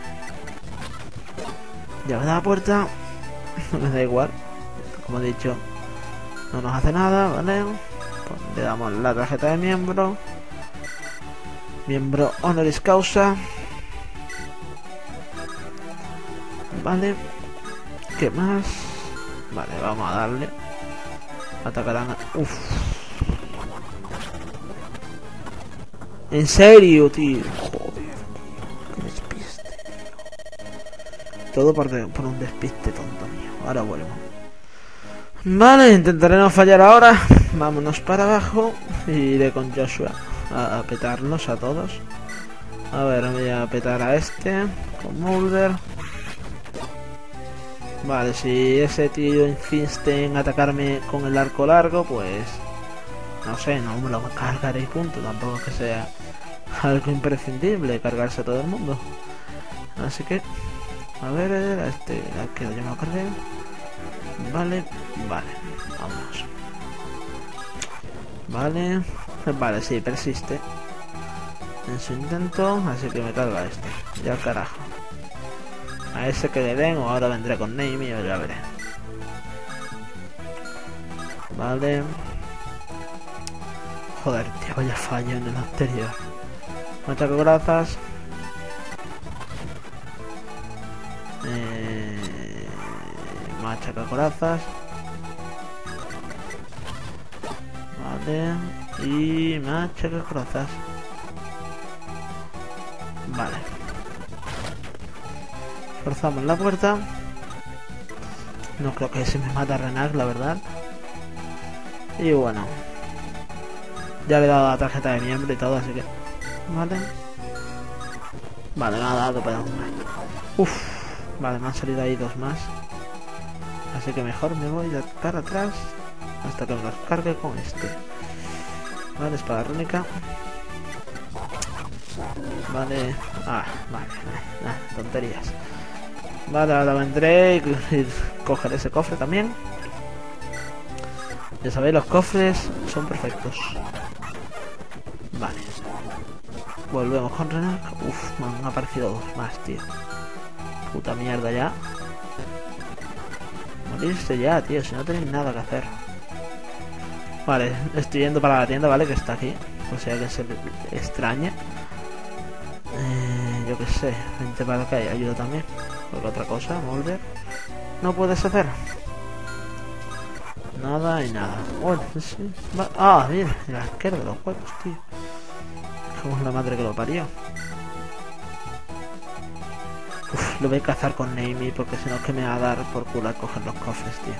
Llave de la puerta. Me da igual. Como he dicho, no nos hace nada, ¿vale? Pues le damos la tarjeta de miembro. Miembro honoris causa. Vale. ¿Qué más? Vale, vamos a darle. Atacarán a... Uff. ¿En serio, tío? Joder, tío. Qué despiste, tío. Todo por, de, por un despiste tonto mío. Ahora vuelvo. Vale, intentaré no fallar ahora. Vámonos para abajo. Y iré con Joshua a, a petarlos a todos. A ver, voy a petar a este. Con Mulder. Vale, si ese tío insiste en atacarme con el arco largo, pues... No sé, no me lo cargaré y punto. Tampoco es que sea algo imprescindible cargarse a todo el mundo. Así que... A ver, a este... A que yo me lo cargué. Vale, vale, vámonos. Vale, vale, sí, persiste en su intento, así que me carga este. Ya al carajo. A ese que le den, o ahora vendré con Name y ya veré. Vale. Joder, tío, vaya fallo en el anterior. Muchas gracias. Eh... Machaca corazas. Vale. Y machaca corazas. Vale. Forzamos la puerta. No creo que se me mata Renak, la verdad. Y bueno. Ya le he dado la tarjeta de miembro y todo, así que... Vale. Vale, me ha dado para... Uff. Vale, me han salido ahí dos más. Así que mejor me voy de para atrás hasta que me los cargue con este. Vale, espada rúnica. Vale. Ah, vale. Nah, tonterías. Vale, ahora vendré y, y cogeré ese cofre también. Ya sabéis, los cofres son perfectos. Vale. Volvemos con Renak. Uf, me han aparecido dos más, tío. Puta mierda ya. Morirse ya, tío, si no tenéis nada que hacer. Vale, estoy yendo para la tienda, ¿vale? Que está aquí. O sea que se extrañe. Eh, yo qué sé, vente para acá y ayuda también. Porque otra cosa, Mulder. No puedes hacer. Nada y nada. Bueno, sí. Ah, mira, el arquero de los juegos, tío. Como es la madre que lo parió. Uf, lo voy a cazar con Nami porque si no es que me va a dar por culo a coger los cofres, tío.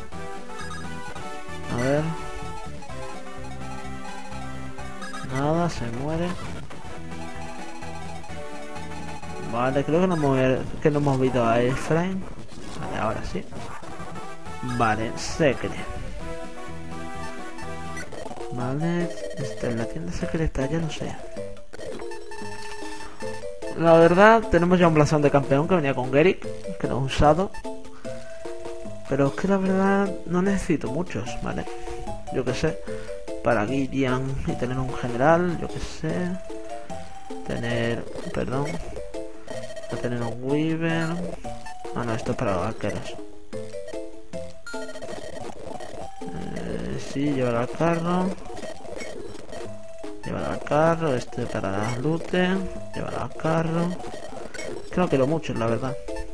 A ver. Nada, se muere. Vale, creo que no hemos, que no hemos visto a Efraín. Vale, ahora sí. Vale, secret. Vale, está en la tienda secreta, ya lo sé. La verdad, tenemos ya un blasón de campeón que venía con Gerrick, que no he usado. Pero es que la verdad no necesito muchos, ¿vale? Yo que sé, para Gideon y tener un general, yo que sé. Tener, perdón, a tener un Weaver. Ah, no, esto es para los arqueros. Eh, sí, llévalo al carro. Llévalo al carro. Este para las lutes. Llévalo al carro. Creo que lo mucho, la verdad.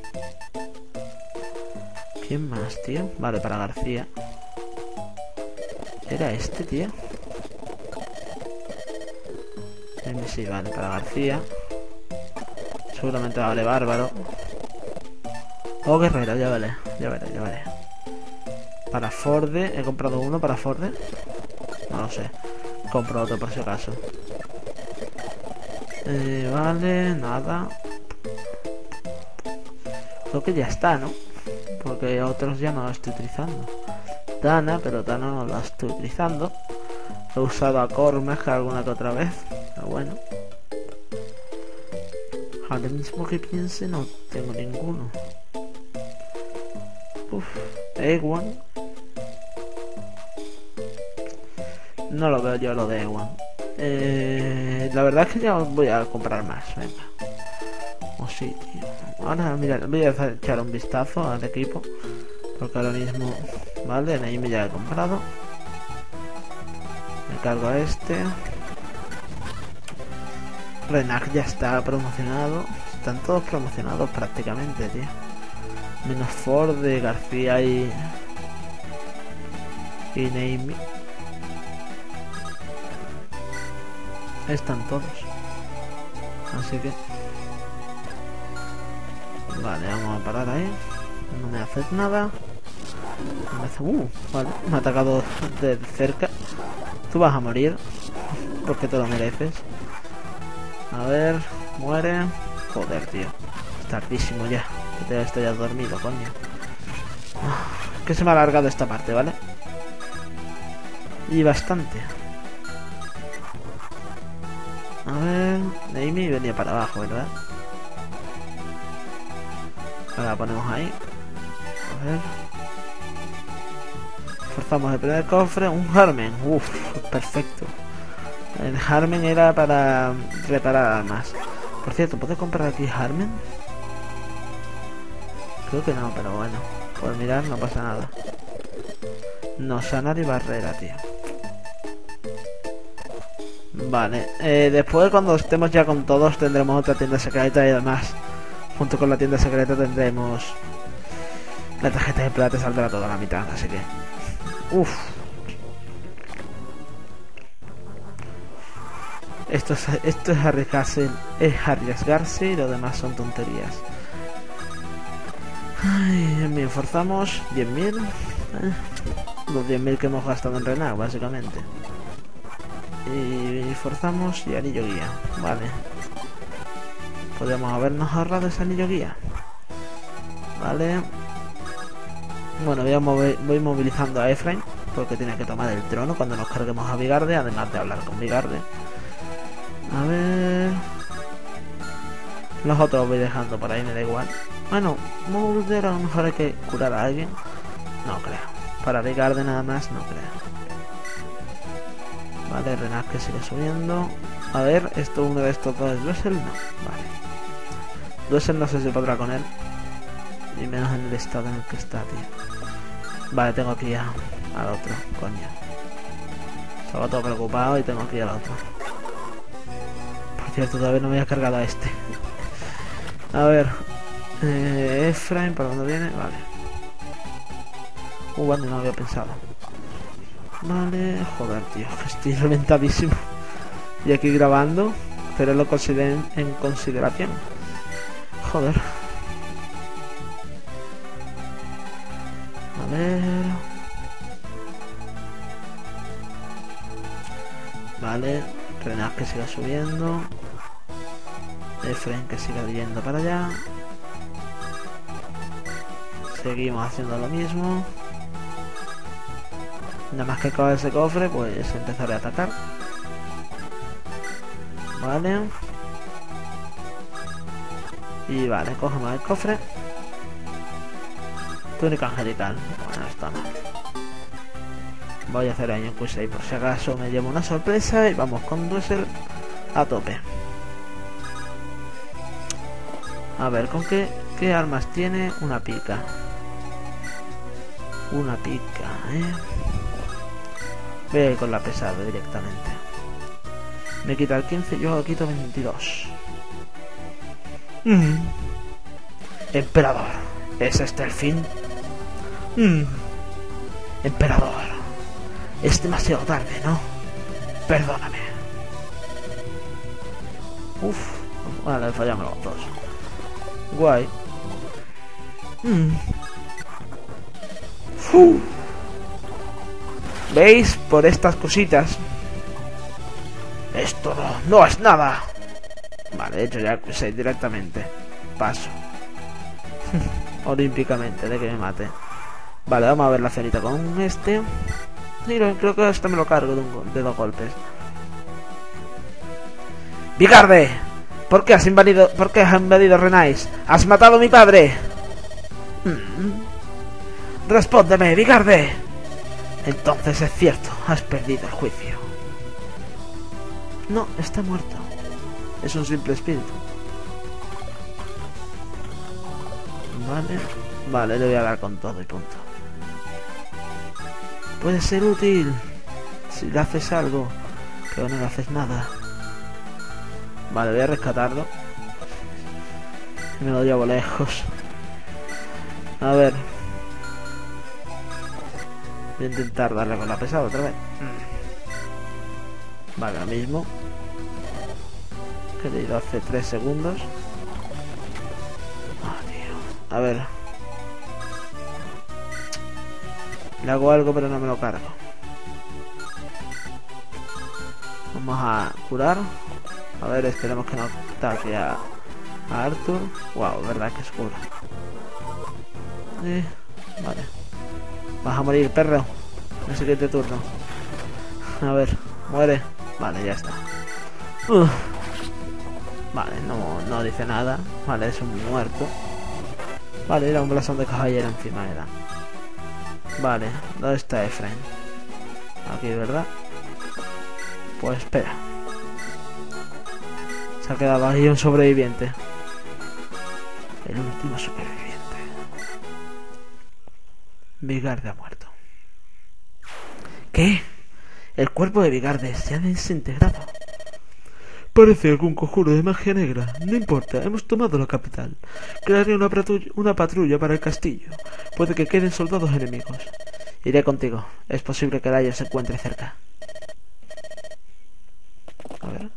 ¿Quién más, tío? Vale, para García. ¿Era este, tío? Sí, vale, para García. Seguramente vale Bárbaro. O Guerrero, ya vale. Ya vale, ya vale. Para Forde, he comprado uno para Forde. No lo sé. Compro otro por si acaso. Eh, vale, nada. Creo que ya está, ¿no? Porque otros ya no los estoy utilizando. Dana, pero Dana no la estoy utilizando. He usado a Cormej alguna que otra vez. Pero bueno. Ahora mismo que piense no tengo ninguno. Uf, Ewan. No lo veo yo lo de Ewan. Eh, la verdad es que ya voy a comprar más. Venga. Oh sí, tío. Ahora mira, voy a echar un vistazo al equipo. Porque ahora mismo... Vale, ahí me ya he comprado. Me cargo a este. Renac ya está promocionado. Están todos promocionados prácticamente, tío. Menos Ford, de García y... Y Neimi. Están todos. Así que... Vale, vamos a parar ahí. No me haces nada. No me hace... Uh, vale, me ha atacado de cerca. Tú vas a morir. Porque te lo mereces. A ver, muere. Joder, tío. Es tardísimo ya. Que estoy ya dormido, coño. Que se me ha alargado esta parte, ¿vale? Y bastante. A ver... Neimi venía para abajo, ¿verdad? Ahora la ponemos ahí. A ver... Forzamos el primer cofre. Un Harmen. Uff, perfecto. El Harmen era para reparar armas. Por cierto, ¿puedo comprar aquí Harmen? Creo que no, pero bueno. Por mirar no pasa nada. No, sanar y barrera, tío. Vale. Eh, después cuando estemos ya con todos tendremos otra tienda secreta y además junto con la tienda secreta tendremos la tarjeta de plata, saldrá toda la mitad, así que... Uff. Esto es, esto es arriesgarse, es arriesgarse y lo demás son tonterías. Ay, bien, forzamos diez mil. Eh, los diez mil que hemos gastado en Renac, básicamente. Y forzamos y anillo guía. Vale. Podríamos habernos ahorrado ese anillo guía. Vale. Bueno, voy, a mover, voy movilizando a Efraín porque tiene que tomar el trono cuando nos carguemos a Vigarde, además de hablar con Vigarde. A ver... Los otros los voy dejando por ahí, me da igual. Bueno, Mulder a lo mejor hay que curar a alguien. No creo. Para Vigarde nada más, no creo. Vale, Renac que sigue subiendo. A ver, esto uno de estos dos es Duessel, no. Vale. Duessel no sé si podrá con él. Y menos en el estado en el que está, tío. Vale, tengo aquí a, al otro, coño. Estaba todo preocupado y tengo aquí al otro. Por cierto, todavía no me había cargado a este. A ver. Eh, Efraín, ¿para dónde viene? Vale. Uh, vale, no había pensado. Vale, joder, tío. Estoy reventadísimo. Y aquí grabando. Pero lo consideren en consideración. Joder. A ver... Vale, Renac que siga subiendo. Efraín que siga yendo para allá. Seguimos haciendo lo mismo. Nada más que acabar ese cofre, pues empezaré a atacar. Vale. Y vale, cogemos el cofre. Túnica angelical. Bueno, está mal. Voy a hacer año quiz ahí por si acaso me llevo una sorpresa. Y vamos con Duessel a tope. A ver, ¿con qué ¿Qué armas tiene? Una pica. Una pica, ¿eh? Voy a ir con la pesada directamente. Me quita el quince, yo quito veintidós. Mm. Emperador, ¿es este el fin? Mm. Emperador, es demasiado tarde, ¿no? Perdóname. Uf, vale, fallamos los dos. Guay. Mm. Uf. ¿Veis? Por estas cositas. Esto no, no es nada. Vale, de hecho ya sé directamente. Paso. Olímpicamente, de que me mate. Vale, vamos a ver la cenita con este. Mira, creo que este me lo cargo de, un, de dos golpes. ¡Vigarde! ¿Por qué has invadido, por qué has invadido Renais? ¡Has matado a mi padre! Mm. ¡Respóndeme, Vigarde! Entonces es cierto, has perdido el juicio. No, está muerto. Es un simple espíritu. Vale, vale, le voy a dar con todo y punto. Puede ser útil si le haces algo, pero no le haces nada. Vale, voy a rescatarlo. Me lo llevo lejos. A ver. Voy a intentar darle con la pesada otra vez. Vale, lo mismo que le he ido hace tres segundos. Oh, tío. A ver. Le hago algo pero no me lo cargo. Vamos a curar. A ver, esperemos que no ataque a, a Arthur. Wow, verdad que es cura. Eh, vale. Vas a morir, perro. En el siguiente turno. A ver, muere. Vale, ya está. Uf. Vale, no, no dice nada. Vale, es un muerto. Vale, era un blasón de caballero encima era. Vale, ¿dónde está Efraín? Aquí, ¿verdad? Pues espera. Se ha quedado ahí un sobreviviente. El último superviviente. Vigarde ha muerto. ¿Qué? El cuerpo de Vigarde se ha desintegrado. Parece algún conjuro de magia negra. No importa, hemos tomado la capital. Crearé una, una patrulla para el castillo. Puede que queden soldados enemigos. Iré contigo. Es posible que Layo se encuentre cerca. A ver.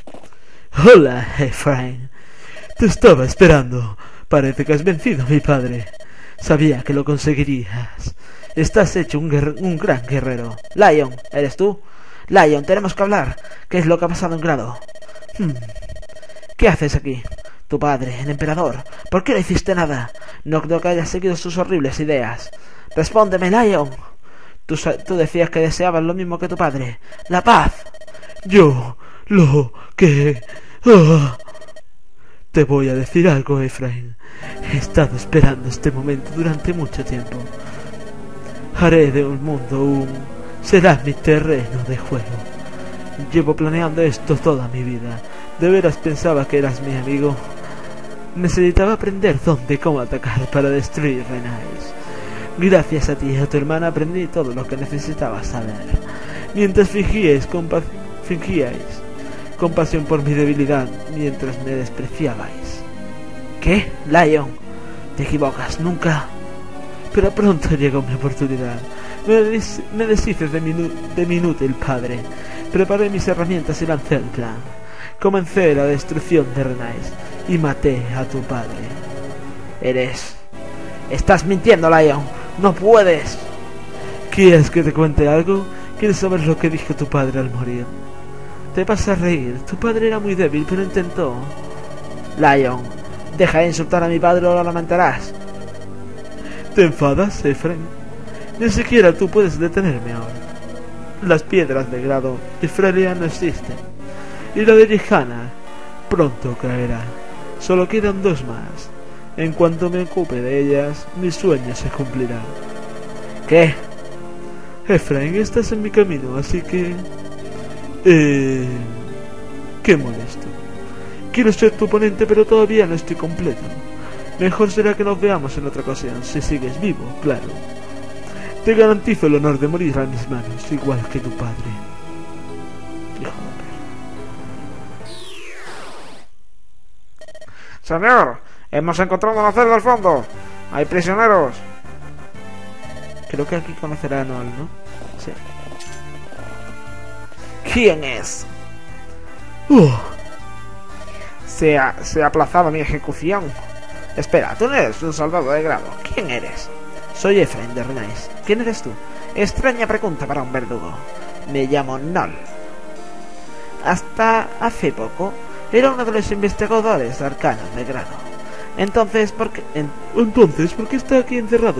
Hola, Efraín. Te estaba esperando. Parece que has vencido a mi padre. Sabía que lo conseguirías. Estás hecho un, un gran guerrero. Lion, ¿eres tú? Lion, tenemos que hablar. ¿Qué es lo que ha pasado en Grado? Hmm. ¿Qué haces aquí? Tu padre, el emperador. ¿Por qué no hiciste nada? No creo que hayas seguido sus horribles ideas. Respóndeme, Lion. Tú, tú decías que deseabas lo mismo que tu padre. La paz. Yo lo que... Oh. Te voy a decir algo, Efraín. He estado esperando este momento durante mucho tiempo. Haré de un mundo un... Será mi terreno de juego. Llevo planeando esto toda mi vida. ¿De veras pensaba que eras mi amigo? Necesitaba aprender dónde y cómo atacar para destruir Renais. Gracias a ti y a tu hermana aprendí todo lo que necesitaba saber. Mientras fingíais, compa fingíais compasión por mi debilidad, mientras me despreciabais. ¿Qué? Lion, te equivocas, nunca... Pero pronto llegó mi oportunidad. Me, des me deshice de mi, de mi inútil padre. Preparé mis herramientas y lancé el plan. Comencé la destrucción de Renais y maté a tu padre. Eres... Estás mintiendo, Lion. No puedes. ¿Quieres que te cuente algo? ¿Quieres saber lo que dijo tu padre al morir? Te vas a reír. Tu padre era muy débil, pero intentó. Lion, deja de insultar a mi padre o lo lamentarás. ¿Te enfadas, Efraín? Ni siquiera tú puedes detenerme ahora. Las piedras de Grado y Frelia no existen. Y la de Lejana pronto caerá. Solo quedan dos más. En cuanto me ocupe de ellas, mi sueño se cumplirá. ¿Qué? Efraín, estás en mi camino, así que... Eh... Qué molesto. Quiero ser tu oponente, pero todavía no estoy completo. Mejor será que nos veamos en otra ocasión, si sigues vivo, claro. Te garantizo el honor de morir a mis manos, igual que tu padre. Hijo de perra. Señor, hemos encontrado una celda al fondo. Hay prisioneros. Creo que aquí conocerá a Noel, ¿no? Sí. ¿Quién es? Uh, Se ha, se ha aplazado mi ejecución. Espera, tú no eres un soldado de grado. ¿Quién eres? Soy Efraín de Renais. ¿Quién eres tú? Extraña pregunta para un verdugo. Me llamo Noel. Hasta hace poco era uno de los investigadores arcanos de grado. Entonces, ¿por qué? En... Entonces, ¿por qué está aquí encerrado?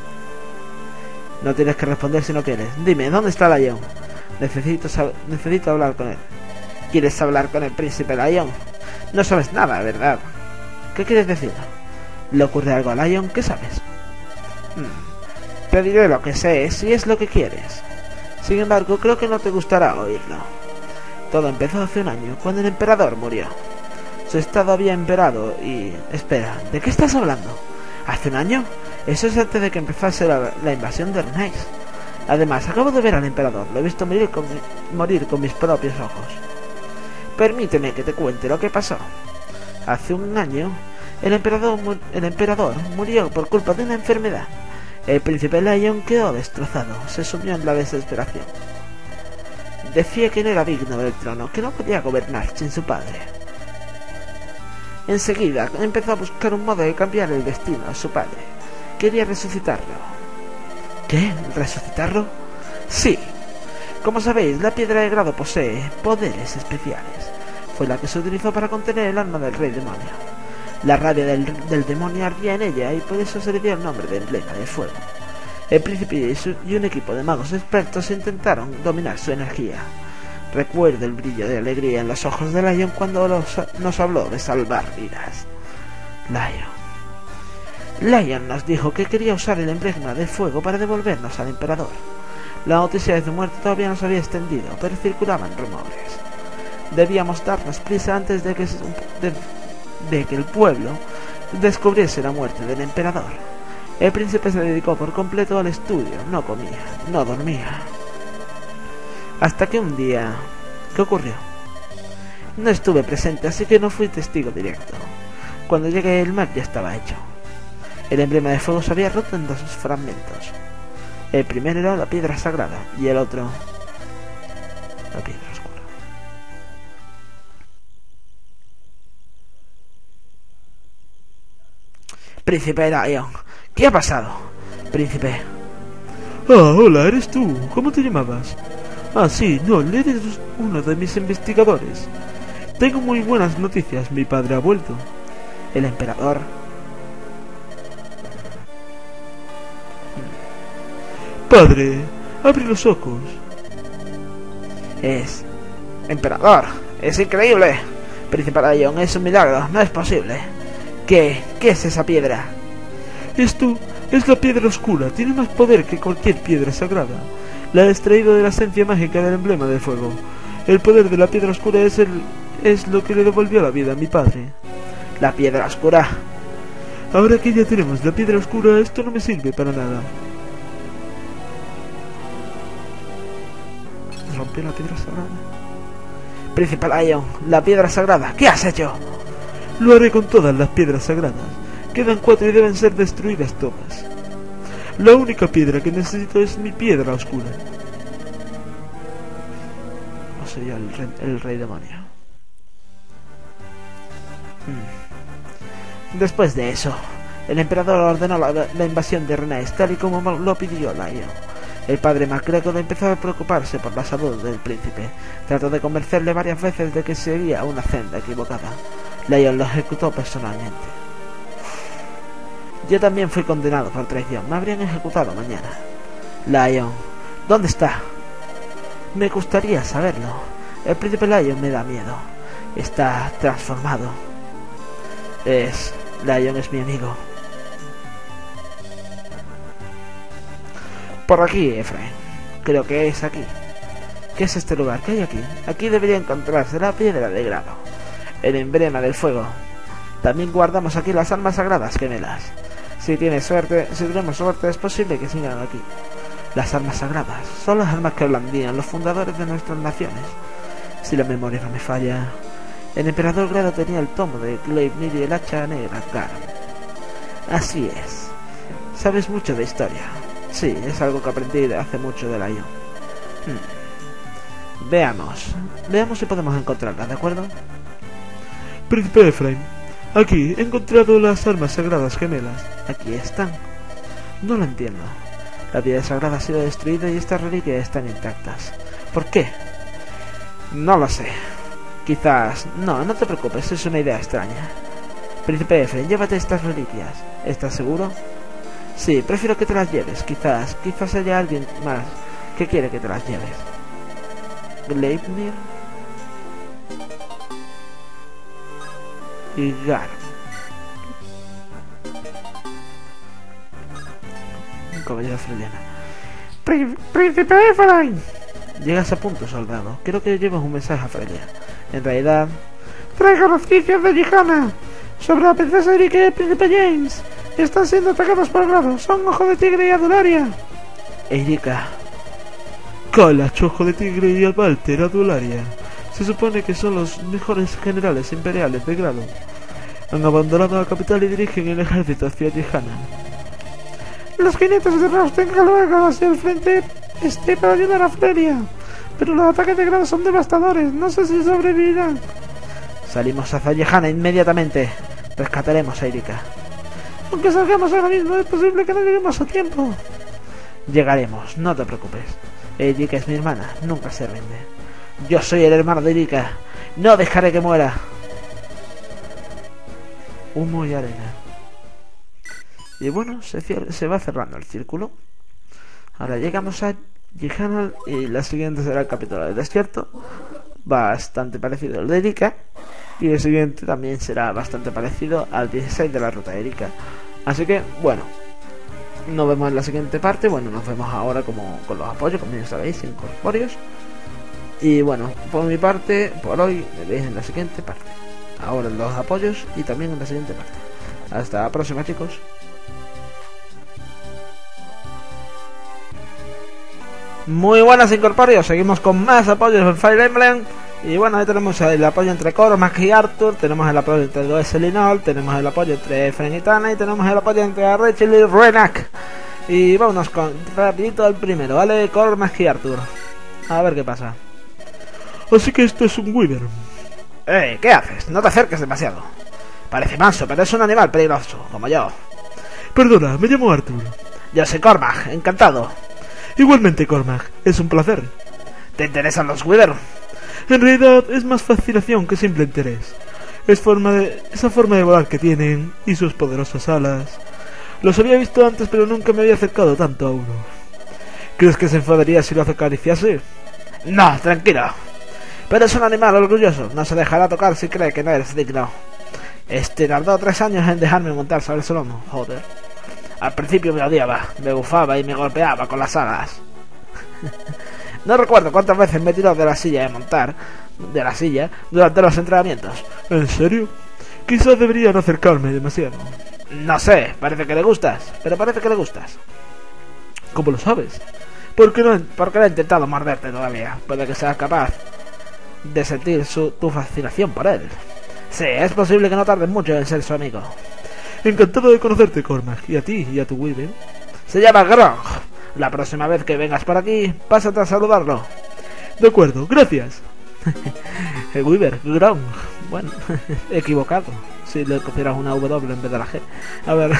No tienes que responder si no quieres. Dime, ¿dónde está Lion? Necesito sab... necesito hablar con él. ¿Quieres hablar con el príncipe Lion? No sabes nada, ¿verdad? ¿Qué quieres decir? ¿Le ocurre algo a Lion? ¿Qué sabes? Hmm. Te diré lo que sé, si es lo que quieres. Sin embargo, creo que no te gustará oírlo. Todo empezó hace un año, cuando el emperador murió. Su estado había empeorado y... Espera, ¿de qué estás hablando? ¿Hace un año? Eso es antes de que empezase la, la invasión de Renais. Además, acabo de ver al emperador. Lo he visto morir con, morir con mis propios ojos. Permíteme que te cuente lo que pasó. Hace un año, el emperador, el emperador murió por culpa de una enfermedad. El príncipe Lion quedó destrozado. Se sumió en la desesperación. Decía que no era digno del trono, que no podía gobernar sin su padre. Enseguida empezó a buscar un modo de cambiar el destino a su padre. Quería resucitarlo. ¿Qué? ¿Resucitarlo? Sí. Como sabéis, la piedra de grado posee poderes especiales. Fue la que se utilizó para contener el alma del rey demonio. La rabia del, del demonio ardía en ella y por eso se le dio el nombre de emblema de fuego. El príncipe y, su, y un equipo de magos expertos intentaron dominar su energía. Recuerdo el brillo de alegría en los ojos de Lion cuando los, nos habló de salvar vidas. Lion. Lion nos dijo que quería usar el emblema de fuego para devolvernos al emperador. La noticia de su muerte todavía no se había extendido, pero circulaban rumores. Debíamos darnos prisa antes de que, de, de que el pueblo descubriese la muerte del emperador. El príncipe se dedicó por completo al estudio, no comía, no dormía. Hasta que un día... ¿Qué ocurrió? No estuve presente, así que no fui testigo directo. Cuando llegué, el mar ya estaba hecho. El emblema de fuego se había roto en dos fragmentos. El primero era la piedra sagrada y el otro... la piedra oscura. Príncipe Lion, ¿qué ha pasado? Príncipe. Ah, hola, eres tú. ¿Cómo te llamabas? Ah, sí, no, eres uno de mis investigadores. Tengo muy buenas noticias, mi padre ha vuelto. El emperador... Padre, abre los ojos. Es... Emperador, es increíble. Príncipe Lion, es un milagro, no es posible. ¿Qué? ¿Qué es esa piedra? Esto es la piedra oscura, tiene más poder que cualquier piedra sagrada. La he extraído de la esencia mágica del emblema de fuego. El poder de la piedra oscura es el es lo que le devolvió la vida a mi padre. La piedra oscura. Ahora que ya tenemos la piedra oscura, esto no me sirve para nada. Rompió la piedra sagrada. Príncipe Lion, la piedra sagrada, ¿qué has hecho? Lo haré con todas las piedras sagradas. Quedan cuatro y deben ser destruidas todas. La única piedra que necesito es mi piedra oscura. ¿O sería el rey, el rey demonio? Hmm. Después de eso, el emperador ordenó la, la invasión de Renais tal y como lo pidió Lion. El padre MacGregor empezó a preocuparse por la salud del príncipe. Trató de convencerle varias veces de que seguía una senda equivocada. Lion lo ejecutó personalmente. Yo también fui condenado por traición. Me habrían ejecutado mañana. Lion, ¿dónde está? Me gustaría saberlo. El príncipe Lion me da miedo. Está transformado. Es... Lion es mi amigo. Por aquí, Efraín. Creo que es aquí. ¿Qué es este lugar? ¿Qué hay aquí? Aquí debería encontrarse la piedra de grado. El emblema del fuego. También guardamos aquí las armas sagradas gemelas. Si tienes suerte, si tenemos suerte, es posible que sigan aquí. Las armas sagradas son las armas que blandían los fundadores de nuestras naciones. Si la memoria no me falla, el emperador Grado tenía el tomo de Gleipnir y el hacha negra Garm. Así es. Sabes mucho de historia. Sí, es algo que aprendí de hace mucho de la I O. Hmm. Veamos. Veamos si podemos encontrarla, ¿de acuerdo? Príncipe Efraim, aquí he encontrado las armas sagradas gemelas. Aquí están. No lo entiendo. La piedra sagrada ha sido destruida y estas reliquias están intactas. ¿Por qué? No lo sé. Quizás... No, no te preocupes, es una idea extraña. Príncipe Efraim, llévate estas reliquias. ¿Estás seguro? Sí, prefiero que te las lleves. Quizás, quizás haya alguien más que quiere que te las lleves. Gleipnir y Garm. Caballero Freliana. Príncipe Efraim. Llegas a punto, soldado. Quiero que lleves un mensaje a Frelia. En realidad... Traigo noticias de Yihana sobre la princesa Erika y el príncipe James. Están siendo atacados por Grado. Son Ojo de Tigre y Adularia. Erika. Kalach, Ojo de Tigre y Walter Adularia. Se supone que son los mejores generales imperiales de Grado. Han abandonado la capital y dirigen el ejército hacia Yihana. Los jinetes de Rostenka luego hacia el frente este para ayudar a Frelia. Pero los ataques de Grado son devastadores. No sé si sobrevivirán. Salimos hacia Yihana inmediatamente. Rescataremos a Erika. Aunque salgamos ahora mismo, es posible que no lleguemos a tiempo. Llegaremos, no te preocupes. Erika es mi hermana, nunca se rinde. Yo soy el hermano de Erika. No dejaré que muera. Humo y arena. Y bueno, se, se va cerrando el círculo. Ahora llegamos a Yihana y la siguiente será el capítulo del desierto. Bastante parecido al de Erika. Y el siguiente también será bastante parecido al dieciséis de la ruta de Erika. Así que, bueno, nos vemos en la siguiente parte. Bueno, nos vemos ahora como con los apoyos, como ya sabéis, incorpóreos. Y bueno, por mi parte, por hoy, me veis en la siguiente parte. Ahora en los apoyos y también en la siguiente parte. Hasta la próxima, chicos. Muy buenas, incorpóreos. Seguimos con más apoyos en Fire Emblem. Y bueno, ahí tenemos el apoyo entre Cormac y Arthur, tenemos el apoyo entre Goes y Linol, tenemos el apoyo entre Efraim y Tana y tenemos el apoyo entre Rachel y Renak. Y vámonos con rapidito al primero, ¿vale? Cormac y Arthur. A ver qué pasa. Así que esto es un Wyvern. ¡Eh! ¿Qué haces? No te acerques demasiado. Parece manso, pero es un animal peligroso, como yo. Perdona, me llamo Arthur. Yo soy Cormac, encantado. Igualmente, Cormac, es un placer. ¿Te interesan los Wyvern? En realidad es más fascinación que simple interés. Es forma de, esa forma de volar que tienen y sus poderosas alas. Los había visto antes, pero nunca me había acercado tanto a uno. ¿Crees que se enfadaría si lo acariciase? No, tranquilo. Pero es un animal orgulloso. No se dejará tocar si cree que no eres digno. Este tardó tres años en dejarme montar sobre su lomo. Joder. Al principio me odiaba, me bufaba y me golpeaba con las alas. No recuerdo cuántas veces me tiró de la silla de montar, de la silla, durante los entrenamientos. ¿En serio? Quizás debería no acercarme demasiado. No sé, parece que le gustas, pero parece que le gustas. ¿Cómo lo sabes? Porque no, porque no he intentado morderte todavía. Puede que seas capaz de sentir su, tu fascinación por él. Sí, es posible que no tardes mucho en ser su amigo. Encantado de conocerte, Cormac, y a ti y a tu Wyvern. Se llama Grong. La próxima vez que vengas por aquí, pásate a saludarlo. De acuerdo, gracias. El Wyvern, Grong. Bueno, equivocado. Si le pusieras una W en vez de la G. A ver.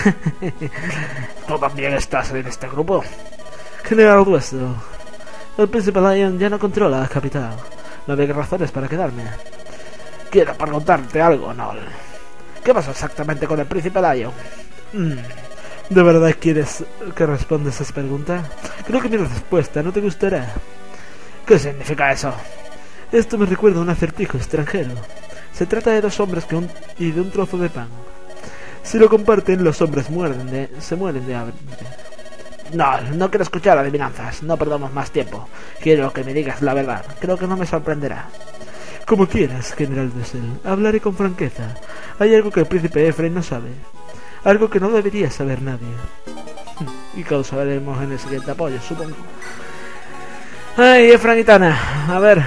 ¿Tú también estás en este grupo? General vuestro. El príncipe Lion ya no controla la capital. No veo razones para quedarme. Quiero preguntarte algo, Nol. ¿Qué pasó exactamente con el príncipe Lion? Mm. ¿De verdad quieres que responda esa pregunta? Creo que mi respuesta no te gustará. ¿Qué significa eso? Esto me recuerda a un acertijo extranjero. Se trata de dos hombres que un, y de un trozo de pan. Si lo comparten, los hombres mueren de, se mueren de hambre. No, no quiero escuchar adivinanzas. No perdamos más tiempo. Quiero que me digas la verdad. Creo que no me sorprenderá. Como quieras, General Dessel. Hablaré con franqueza. Hay algo que el príncipe Efraín no sabe. Algo que no debería saber nadie. Y que lo sabremos en el siguiente apoyo, supongo. Ay, Efraín y Tana. A ver.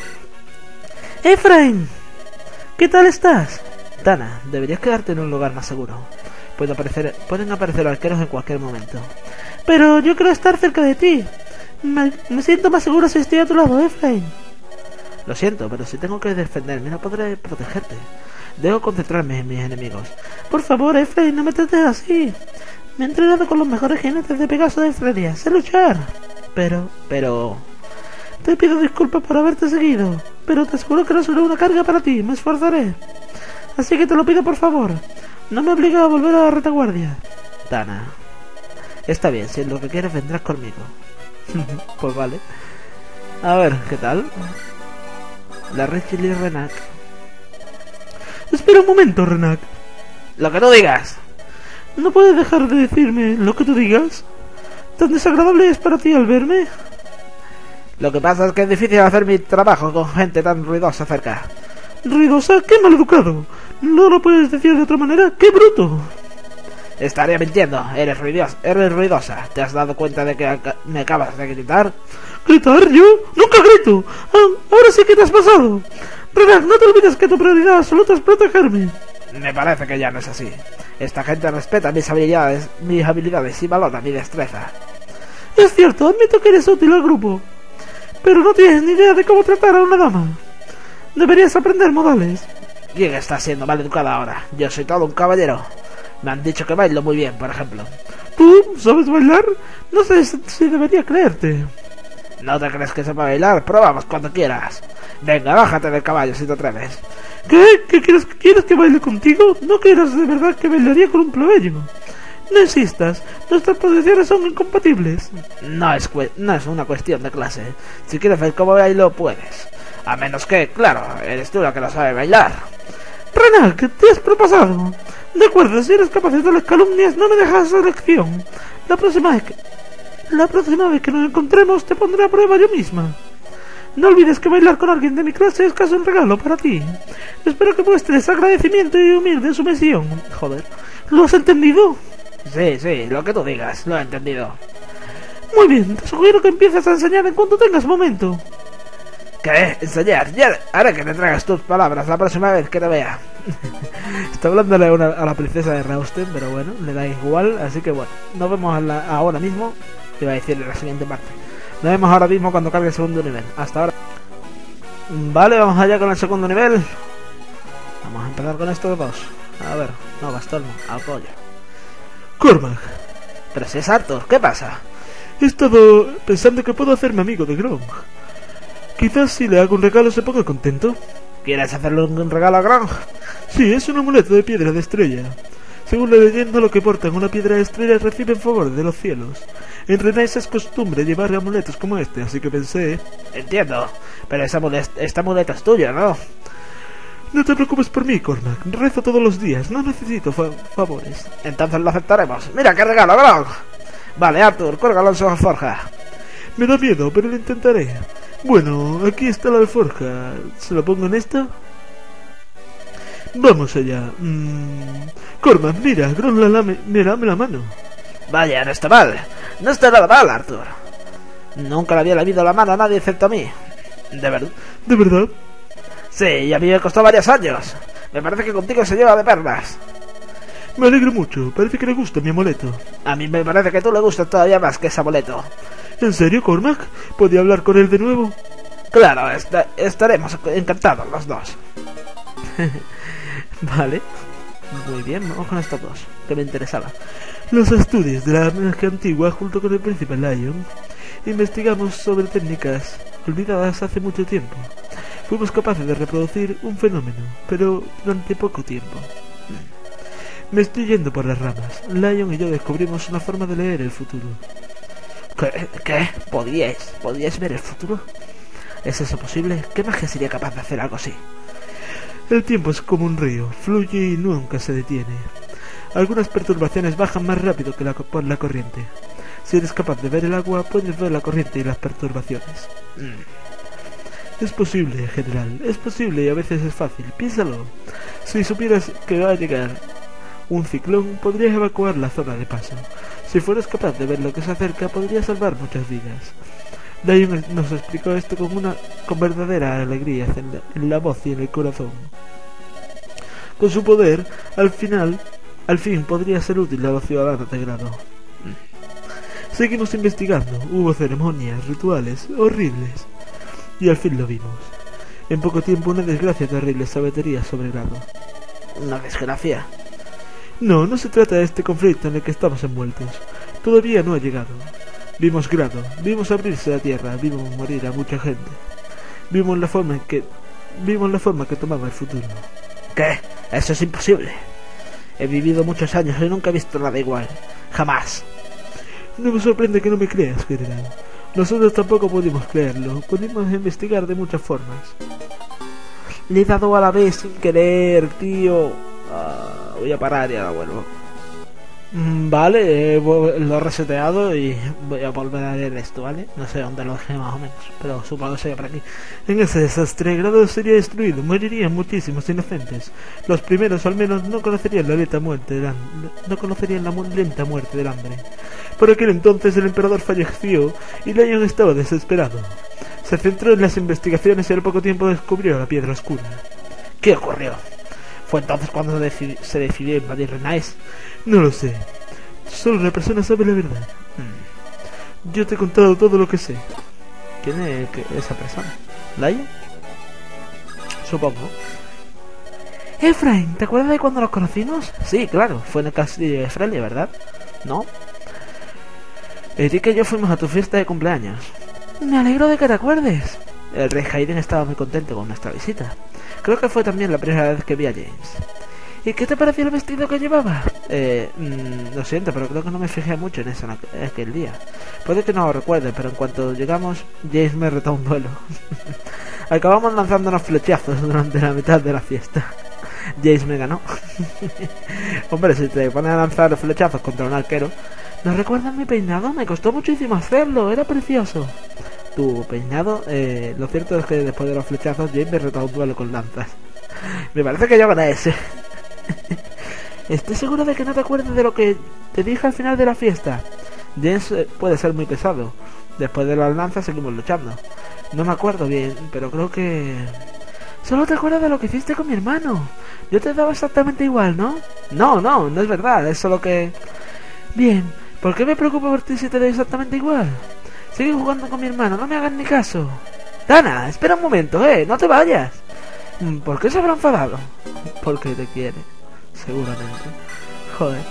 Efraín, ¿qué tal estás? Tana, deberías quedarte en un lugar más seguro. Pueden aparecer, pueden aparecer arqueros en cualquier momento. Pero yo quiero estar cerca de ti. Me, me siento más seguro si estoy a tu lado, Efraín. Lo siento, pero si tengo que defenderme no podré protegerte. Debo concentrarme en mis enemigos. Por favor, Efraín, no me trates así. Me he entrenado con los mejores jinetes de Pegaso de Freria. Sé luchar. Pero, pero... Te pido disculpas por haberte seguido, pero te aseguro que no será una carga para ti. Me esforzaré. Así que te lo pido por favor. No me obliga a volver a la retaguardia. Tana. Está bien, si es lo que quieres vendrás conmigo. Pues vale. A ver, ¿qué tal? La Rachel y Renak. Espera un momento, Renak. Lo que tú digas. ¿No puedes dejar de decirme lo que tú digas? ¿Tan desagradable es para ti al verme? Lo que pasa es que es difícil hacer mi trabajo con gente tan ruidosa cerca. ¿Ruidosa? ¡Qué maleducado! ¿No lo puedes decir de otra manera? ¡Qué bruto! Estaría mintiendo. Eres ruidosa. Eres ruidosa. ¿Te has dado cuenta de que me acabas de gritar? ¿Gritar yo? ¡Nunca grito! Ah, ahora sí que te has pasado. Renak, no te olvides que tu prioridad absoluta es protegerme. Me parece que ya no es así. Esta gente respeta mis habilidades, mis habilidades y valora mi destreza. Es cierto, admito que eres útil al grupo. Pero no tienes ni idea de cómo tratar a una dama. Deberías aprender modales. ¿Quién está siendo mal educada ahora? Yo soy todo un caballero. Me han dicho que bailo muy bien, por ejemplo. ¿Tú sabes bailar? No sé si debería creerte. ¿No te crees que sepa bailar? Probamos cuando quieras. Venga, bájate del caballo si te atreves. ¿Qué? ¿Qué quieres, quieres que baile contigo? ¿No quieres de verdad que bailaría con un plebeyo? No insistas, nuestras posiciones son incompatibles. No es, no es una cuestión de clase. Si quieres ver cómo bailo, puedes. A menos que, claro, eres tú la que no sabe bailar. Renak, te has propasado. De acuerdo, si eres capaz de tales calumnias, no me dejas elección. La próxima vez que... La próxima vez que nos encontremos, te pondré a prueba yo misma. No olvides que bailar con alguien de mi clase es casi un regalo para ti. Espero que muestres agradecimiento y humilde sumisión. Joder, ¿lo has entendido? Sí, sí, lo que tú digas, lo he entendido. Muy bien, te sugiero que empieces a enseñar en cuanto tengas momento. ¿Qué? ¿Enseñar? Ya haré que te traigas tus palabras la próxima vez que te vea. Está hablándole a, una, a la princesa de Rausten, pero bueno, le da igual, así que bueno, nos vemos a la, ahora mismo. Te iba a decir en la siguiente parte. Nos vemos ahora mismo cuando cargue el segundo nivel. Hasta ahora. Vale, vamos allá con el segundo nivel. Vamos a empezar con estos dos. A ver, no, bastón, no, apoyo. Cormac. Pero si es Arthur, ¿qué pasa? He estado pensando que puedo hacerme amigo de Grom. Quizás si le hago un regalo se ponga contento. ¿Quieres hacerle un regalo a Grom? Sí, es un amuleto de piedra de estrella. Según la leyenda, lo que porta en una piedra de estrella recibe favor de los cielos. En Renais es costumbre llevar amuletos como este, así que pensé... Entiendo, pero ese amuleto, este amuleto es tuyo, ¿no? No te preocupes por mí, Cormac. Rezo todos los días, no necesito fa favores. Entonces lo aceptaremos. ¡Mira qué regalo, Grom! Vale, Arthur, cuélgalo en su alforja. Me da miedo, pero lo intentaré. Bueno, aquí está la alforja. ¿Se lo pongo en esta? Vamos allá. Mm... Cormac, mira, Grom la lame... me lame la mano. Vaya, no está mal. No está nada mal, Arthur. Nunca le había lamido la mano a nadie excepto a mí. ¿De verdad? ¿De verdad? Sí, y a mí me costó varios años. Me parece que contigo se lleva de perlas. Me alegro mucho, parece que le gusta mi amuleto. A mí me parece que tú le gustas todavía más que ese amuleto. ¿En serio, Cormac? ¿Podría hablar con él de nuevo? Claro, est estaremos encantados los dos. Vale. Muy bien, vamos con estos dos, que me interesaba. Los estudios de la magia antigua junto con el príncipe Lion. Investigamos sobre técnicas olvidadas hace mucho tiempo. Fuimos capaces de reproducir un fenómeno, pero durante poco tiempo. Me estoy yendo por las ramas. Lion y yo descubrimos una forma de leer el futuro. ¿Qué? ¿Qué? ¿Podíais? ¿Podíais ver el futuro? ¿Es eso posible? ¿Qué magia sería capaz de hacer algo así? El tiempo es como un río, fluye y nunca se detiene. Algunas perturbaciones bajan más rápido que la, por la corriente. Si eres capaz de ver el agua, puedes ver la corriente y las perturbaciones. Mm. Es posible, general, es posible y a veces es fácil. Piénsalo. Si supieras que va a llegar un ciclón, podrías evacuar la zona de paso. Si fueras capaz de ver lo que se acerca, podrías salvar muchas vidas. Lion nos explicó esto con una con verdadera alegría en la, en la voz y en el corazón. Con su poder, al final, al fin podría ser útil a los ciudadanos de Grado. Seguimos investigando. Hubo ceremonias, rituales horribles. Y al fin lo vimos. En poco tiempo una desgracia terrible se abatería sobre Grado. ¿Una desgracia? No, no se trata de este conflicto en el que estamos envueltos. Todavía no ha llegado. Vimos Grado, vimos abrirse la tierra, vimos morir a mucha gente. Vimos la forma en que... Vimos la forma que tomaba el futuro. ¿Qué? Eso es imposible. He vivido muchos años y nunca he visto nada igual. Jamás. No me sorprende que no me creas, general. Nosotros tampoco pudimos creerlo. Pudimos investigar de muchas formas. Le he dado a la vez sin querer, tío. Uh, voy a parar y ahora vuelvo. Mm, vale, eh, lo he reseteado y voy a volver a leer esto, ¿vale? No sé dónde lo dejé más o menos, pero supongo que sería por aquí. En ese desastre, Grado sería destruido. Morirían muchísimos inocentes. Los primeros al menos no conocerían la lenta muerte del hambre. No conocerían la mu lenta muerte del hambre. Por aquel entonces el emperador falleció y Lion estaba desesperado. Se centró en las investigaciones y al poco tiempo descubrió la piedra oscura. ¿Qué ocurrió? ¿Fue entonces cuando decidi se decidió invadir Renais? No lo sé. Solo una persona sabe la verdad. Hmm. Yo te he contado todo lo que sé. ¿Quién es esa persona? ¿Lion? Supongo. Efraín, ¿te acuerdas de cuando los conocimos? Sí, claro, fue en el castillo de Frelia, ¿verdad? ¿No? Eric y yo fuimos a tu fiesta de cumpleaños. Me alegro de que te acuerdes. El rey Hayden estaba muy contento con nuestra visita. Creo que fue también la primera vez que vi a James. ¿Y qué te pareció el vestido que llevaba? Eh, mmm, lo siento, pero creo que no me fijé mucho en eso en aquel día. Puede que no lo recuerde, pero en cuanto llegamos, James me retó un duelo. Acabamos lanzándonos flechazos durante la mitad de la fiesta. James me ganó. Hombre, si te pones a lanzar flechazos contra un arquero... ¿No recuerdas mi peinado? Me costó muchísimo hacerlo, era precioso. Tu peinado, eh, lo cierto es que después de los flechazos James me retó un duelo con lanzas. Me parece que yo gané ese. ¿Estoy seguro de que no te acuerdas de lo que te dije al final de la fiesta? James eh, puede ser muy pesado. Después de las lanzas seguimos luchando. No me acuerdo bien, pero creo que... Solo te acuerdas de lo que hiciste con mi hermano. Yo te daba exactamente igual, ¿no? No, no, no es verdad, es solo que... Bien, ¿por qué me preocupo por ti si te doy exactamente igual? Sigue jugando con mi hermano, no me hagas ni caso. Dana, espera un momento, eh, no te vayas. ¿Por qué se habrá enfadado? Porque te quiere, seguramente. Joder.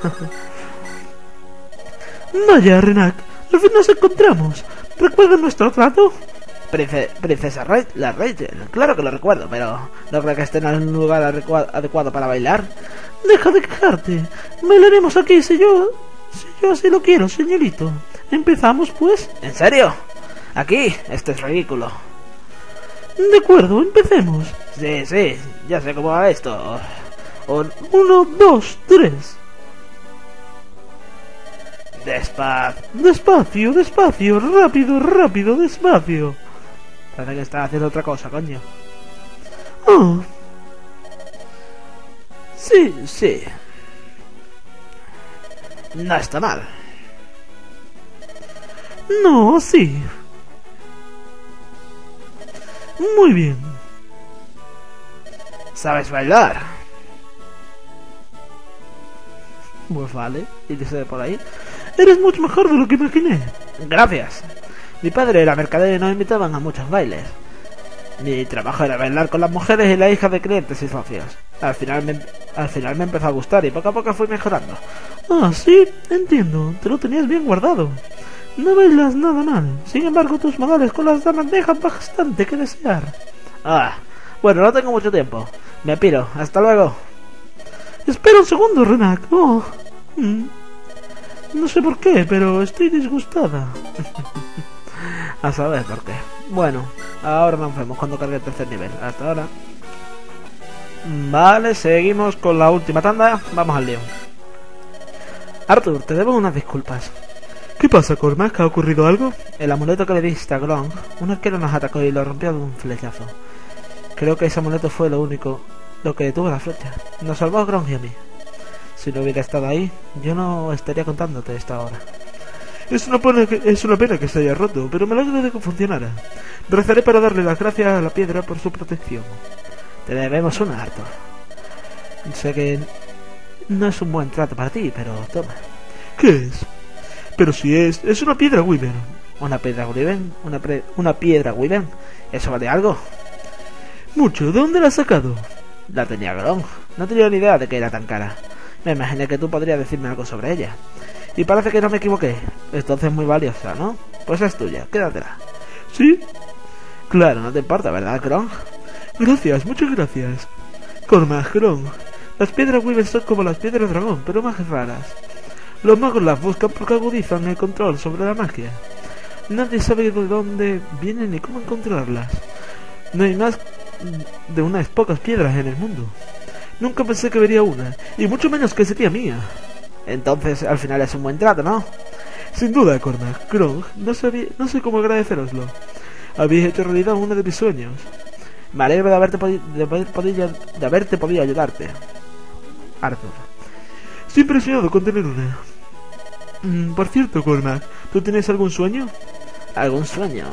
Vaya, Renak, al fin nos encontramos. ¿Recuerdas nuestro trato? Prince, princesa Ra la Rachel, claro que lo recuerdo, pero no creo que esté en un lugar adecuado para bailar. Deja de quejarte. Bailaremos aquí si yo... Si yo así lo quiero, señorito. ¿Empezamos, pues? ¿En serio? ¿Aquí? Esto es ridículo. De acuerdo, empecemos. Sí, sí, ya sé cómo va esto. Un... Uno, dos, tres. Despacio. Despacio, despacio, rápido, rápido, despacio. Parece que está haciendo otra cosa, coño. Oh. Sí, sí. No está mal. No, sí. Muy bien. ¿Sabes bailar? Pues vale, y dice por ahí. Eres mucho mejor de lo que imaginé. Gracias. Mi padre era mercader y nos invitaban a muchos bailes. Mi trabajo era bailar con las mujeres y la hija de clientes y socios. Al final, me, al final me empezó a gustar y poco a poco fui mejorando. Ah, sí, entiendo. Te lo tenías bien guardado. No bailas nada mal. Sin embargo, tus modales con las damas dejan bastante que desear. Ah, bueno, no tengo mucho tiempo. Me piro. Hasta luego. Espera un segundo, Renak. Oh. Mm. No sé por qué, pero estoy disgustada. A saber por qué. Bueno, ahora nos vemos cuando cargue el tercer nivel. Hasta ahora. Vale, seguimos con la última tanda. Vamos al lío. Arthur, te debo unas disculpas. ¿Qué pasa, Cormac? ¿Ha ocurrido algo? El amuleto que le diste a Gronk, un arquero nos atacó y lo rompió de un flechazo. Creo que ese amuleto fue lo único, lo que detuvo la flecha. Nos salvó a Gronk y a mí. Si no hubiera estado ahí, yo no estaría contándote esto ahora. Es una pena que, es una pena que se haya roto, pero me alegro de que funcionara. Rezaré para darle las gracias a la piedra por su protección. Te debemos una, Arthur. Sé que no es un buen trato para ti, pero toma. ¿Qué es? Pero si es... es una piedra Wyvern. ¿Una piedra Wyvern? ¿Una, pre... ¿Una piedra Wyvern? ¿Eso vale algo? Mucho. ¿De dónde la has sacado? La tenía Gronk. No tenía ni idea de que era tan cara. Me imaginé que tú podrías decirme algo sobre ella. Y parece que no me equivoqué. Entonces es muy valiosa, ¿no? Pues es tuya. Quédatela. ¿Sí? Claro, no te importa, ¿verdad, Gronk? Gracias, muchas gracias. Cormac, Gronk. Las piedras Wyvern son como las piedras dragón, pero más raras. Los magos las buscan porque agudizan el control sobre la magia. Nadie sabe de dónde vienen ni cómo encontrarlas. No hay más de unas pocas piedras en el mundo. Nunca pensé que vería una, y mucho menos que sería mía. Entonces, al final es un buen trato, ¿no? Sin duda, Cormac. Gronk, no, sabía, no sé cómo agradeceroslo. Habéis hecho realidad uno de mis sueños. Me alegro de haberte, podi de, haber podido, de haberte podido ayudarte, Arthur. Estoy impresionado con tener una. Mm, por cierto, Cormac, ¿tú tienes algún sueño? ¿Algún sueño?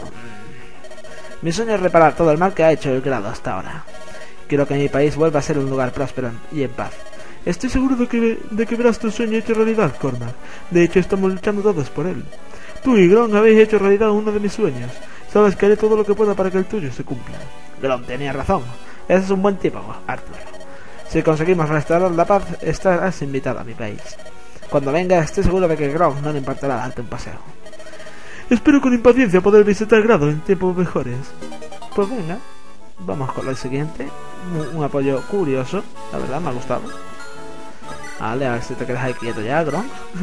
Mi sueño es reparar todo el mal que ha hecho el grado hasta ahora. Quiero que mi país vuelva a ser un lugar próspero y en paz. Estoy seguro de que, de que verás tu sueño hecho realidad, Cormac. De hecho, estamos luchando todos por él. Tú y Gronk habéis hecho realidad uno de mis sueños. Sabes que haré todo lo que pueda para que el tuyo se cumpla. Gronk tenía razón. Ese es un buen tipo, Arthur. Si conseguimos restaurar la paz, estarás invitado a mi país. Cuando venga, estoy seguro de que Gronk no le importará darte un paseo. Espero con impaciencia poder visitar Grado en tiempos mejores. Pues venga, vamos con lo siguiente. Un, un apoyo curioso, la verdad, me ha gustado. Vale, a ver si te quedas ahí quieto ya, Gronk.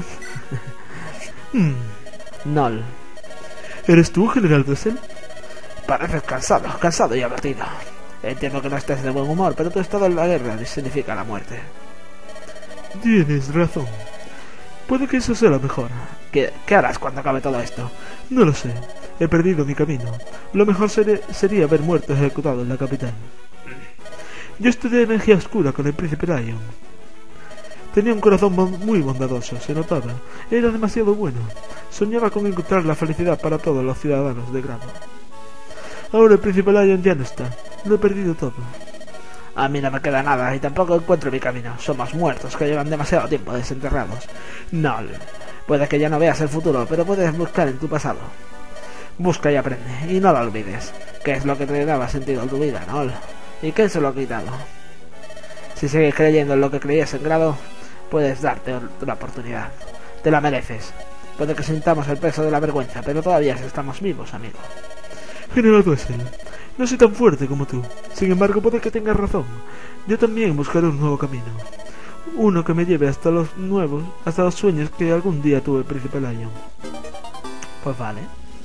mm. Nol. ¿Eres tú, General Dressel? Pareces cansado, cansado y abatido. Entiendo que no estés de buen humor, pero tu estado en la guerra significa la muerte. Tienes razón. Puede que eso sea lo mejor. ¿Qué, qué harás cuando acabe todo esto? No lo sé. He perdido mi camino. Lo mejor ser sería haber muerto ejecutado en la capital. Yo estudié energía oscura con el príncipe Lion. Tenía un corazón bon muy bondadoso, se notaba. Era demasiado bueno. Soñaba con encontrar la felicidad para todos los ciudadanos de Grado. Ahora el príncipe Lion ya no está. Lo he perdido todo. A mí no me queda nada y tampoco encuentro mi camino. Somos muertos que llevan demasiado tiempo desenterrados. Nol. Puede que ya no veas el futuro, pero puedes buscar en tu pasado. Busca y aprende, y no lo olvides. ¿Qué es lo que te daba sentido en tu vida, Nol? ¿Y quién se lo ha quitado? Si sigues creyendo en lo que creías en Grado, puedes darte otra oportunidad. Te la mereces. Puede que sintamos el peso de la vergüenza, pero todavía estamos vivos, amigo. General Dressel, no soy tan fuerte como tú. Sin embargo, puede que tengas razón. Yo también buscaré un nuevo camino. Uno que me lleve hasta los nuevos, hasta los sueños que algún día tuve el príncipe Lion. Pues vale.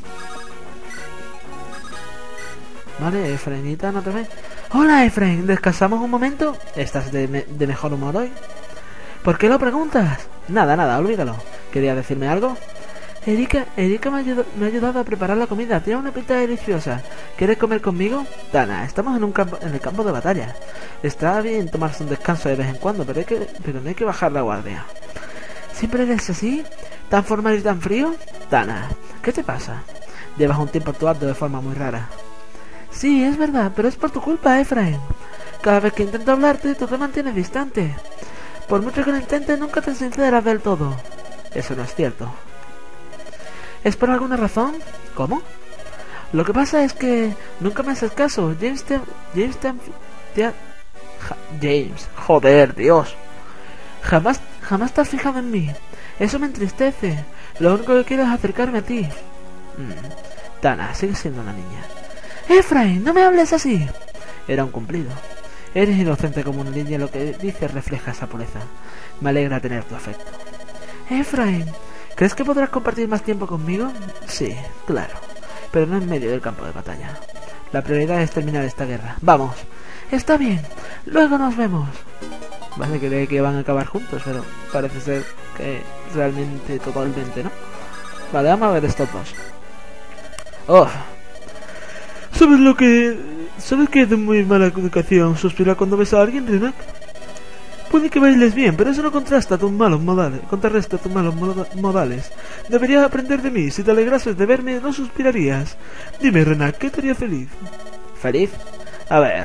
Vale, Efrainita, ¿no te ves? Hola, Efrain, ¿descansamos un momento? ¿Estás de, me de mejor humor hoy? ¿Por qué lo preguntas? Nada, nada, olvídalo. ¿Querías decirme algo? Erika, Erika me, ayudó, me ha ayudado a preparar la comida. Tiene una pinta deliciosa. ¿Quieres comer conmigo? Dana, estamos en un campo, en el campo de batalla. Está bien tomarse un descanso de vez en cuando, pero, hay que, pero no hay que bajar la guardia. ¿Siempre eres así? ¿Tan formal y tan frío? Dana, ¿qué te pasa? Llevas un tiempo actuando de forma muy rara. Sí, es verdad, pero es por tu culpa, Efraín. Cada vez que intento hablarte, tú te mantienes distante. Por mucho que lo intentes, nunca te sinceras del todo. Eso no es cierto. ¿Es por alguna razón? ¿Cómo? Lo que pasa es que nunca me haces caso. James te... James te... te ha... ja, James, joder, Dios. Jamás, jamás te has fijado en mí. Eso me entristece. Lo único que quiero es acercarme a ti. Mm. Dana, sigues siendo una niña. Efraín, no me hables así. Era un cumplido. Eres inocente como una niña, lo que dices refleja esa pureza. Me alegra tener tu afecto. Efraín, ¿crees que podrás compartir más tiempo conmigo? Sí, claro, pero no en medio del campo de batalla. La prioridad es terminar esta guerra. ¡Vamos! Está bien, luego nos vemos. Vale, cree que van a acabar juntos, pero parece ser que realmente totalmente no. Vale, vamos a ver estos dos. Oh, ¿Sabes lo que... ¿Sabes que es de muy mala educación suspirar cuando ves a alguien, Renak? Puede que bailes bien, pero eso no contrasta tus malos modales, contrarresta tus malos moda- modales. Deberías aprender de mí. Si te alegrases de verme, no suspirarías. Dime, Renak, ¿qué te haría feliz? ¿feliz? A ver...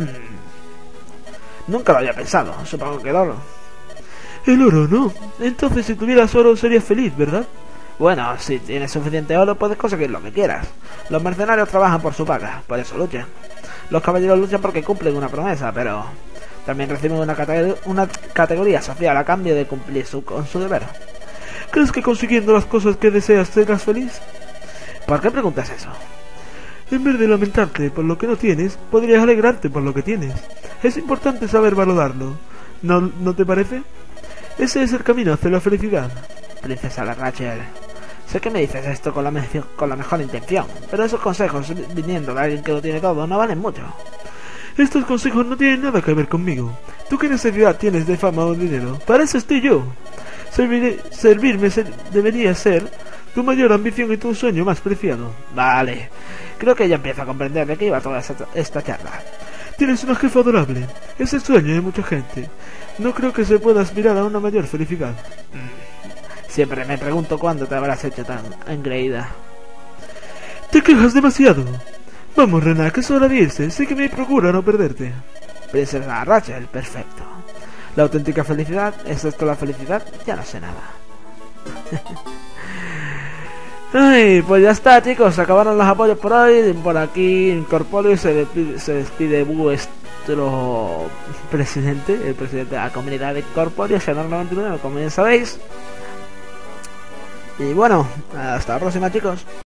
hmm, Nunca lo había pensado. Supongo que el oro. El oro, ¿no? Entonces, si tuvieras oro, serías feliz, ¿verdad? Bueno, si tienes suficiente oro, puedes conseguir lo que quieras. Los mercenarios trabajan por su paga, por eso luchan. Los caballeros luchan porque cumplen una promesa, pero también reciben una, cate- una categoría social a cambio de cumplir su, con su deber. ¿Crees que consiguiendo las cosas que deseas serás feliz? ¿Por qué preguntas eso? En vez de lamentarte por lo que no tienes, podrías alegrarte por lo que tienes. Es importante saber valorarlo. ¿No, ¿no te parece? Ese es el camino hacia la felicidad. Princesa la Rachel, sé que me dices esto con la, me- con la mejor intención, pero esos consejos viniendo de alguien que lo tiene todo no valen mucho. Estos consejos no tienen nada que ver conmigo. ¿Tú qué necesidad tienes de fama o dinero? Para eso estoy yo. Serviré- servirme ser- debería ser tu mayor ambición y tu sueño más preciado. Vale, creo que ya empiezo a comprender de qué iba toda esta, esta charla. Tienes una jefa adorable. Es el sueño de mucha gente. No creo que se pueda aspirar a una mayor felicidad. Siempre me pregunto cuándo te habrás hecho tan engreída. Te quejas demasiado. Vamos, Renak, es hora de irse. Sí que me procura no perderte. Princesa Rachel, perfecto. La auténtica felicidad, ¿es esto la felicidad? Ya no sé nada. Ay, pues ya está, chicos, se acabaron los apoyos por hoy. Por aquí en Corpóleo se despide, se despide vuestro presidente, el presidente de la comunidad de Corpóleo, Xenor noventa y nueve, como bien sabéis. Y bueno, hasta la próxima, chicos.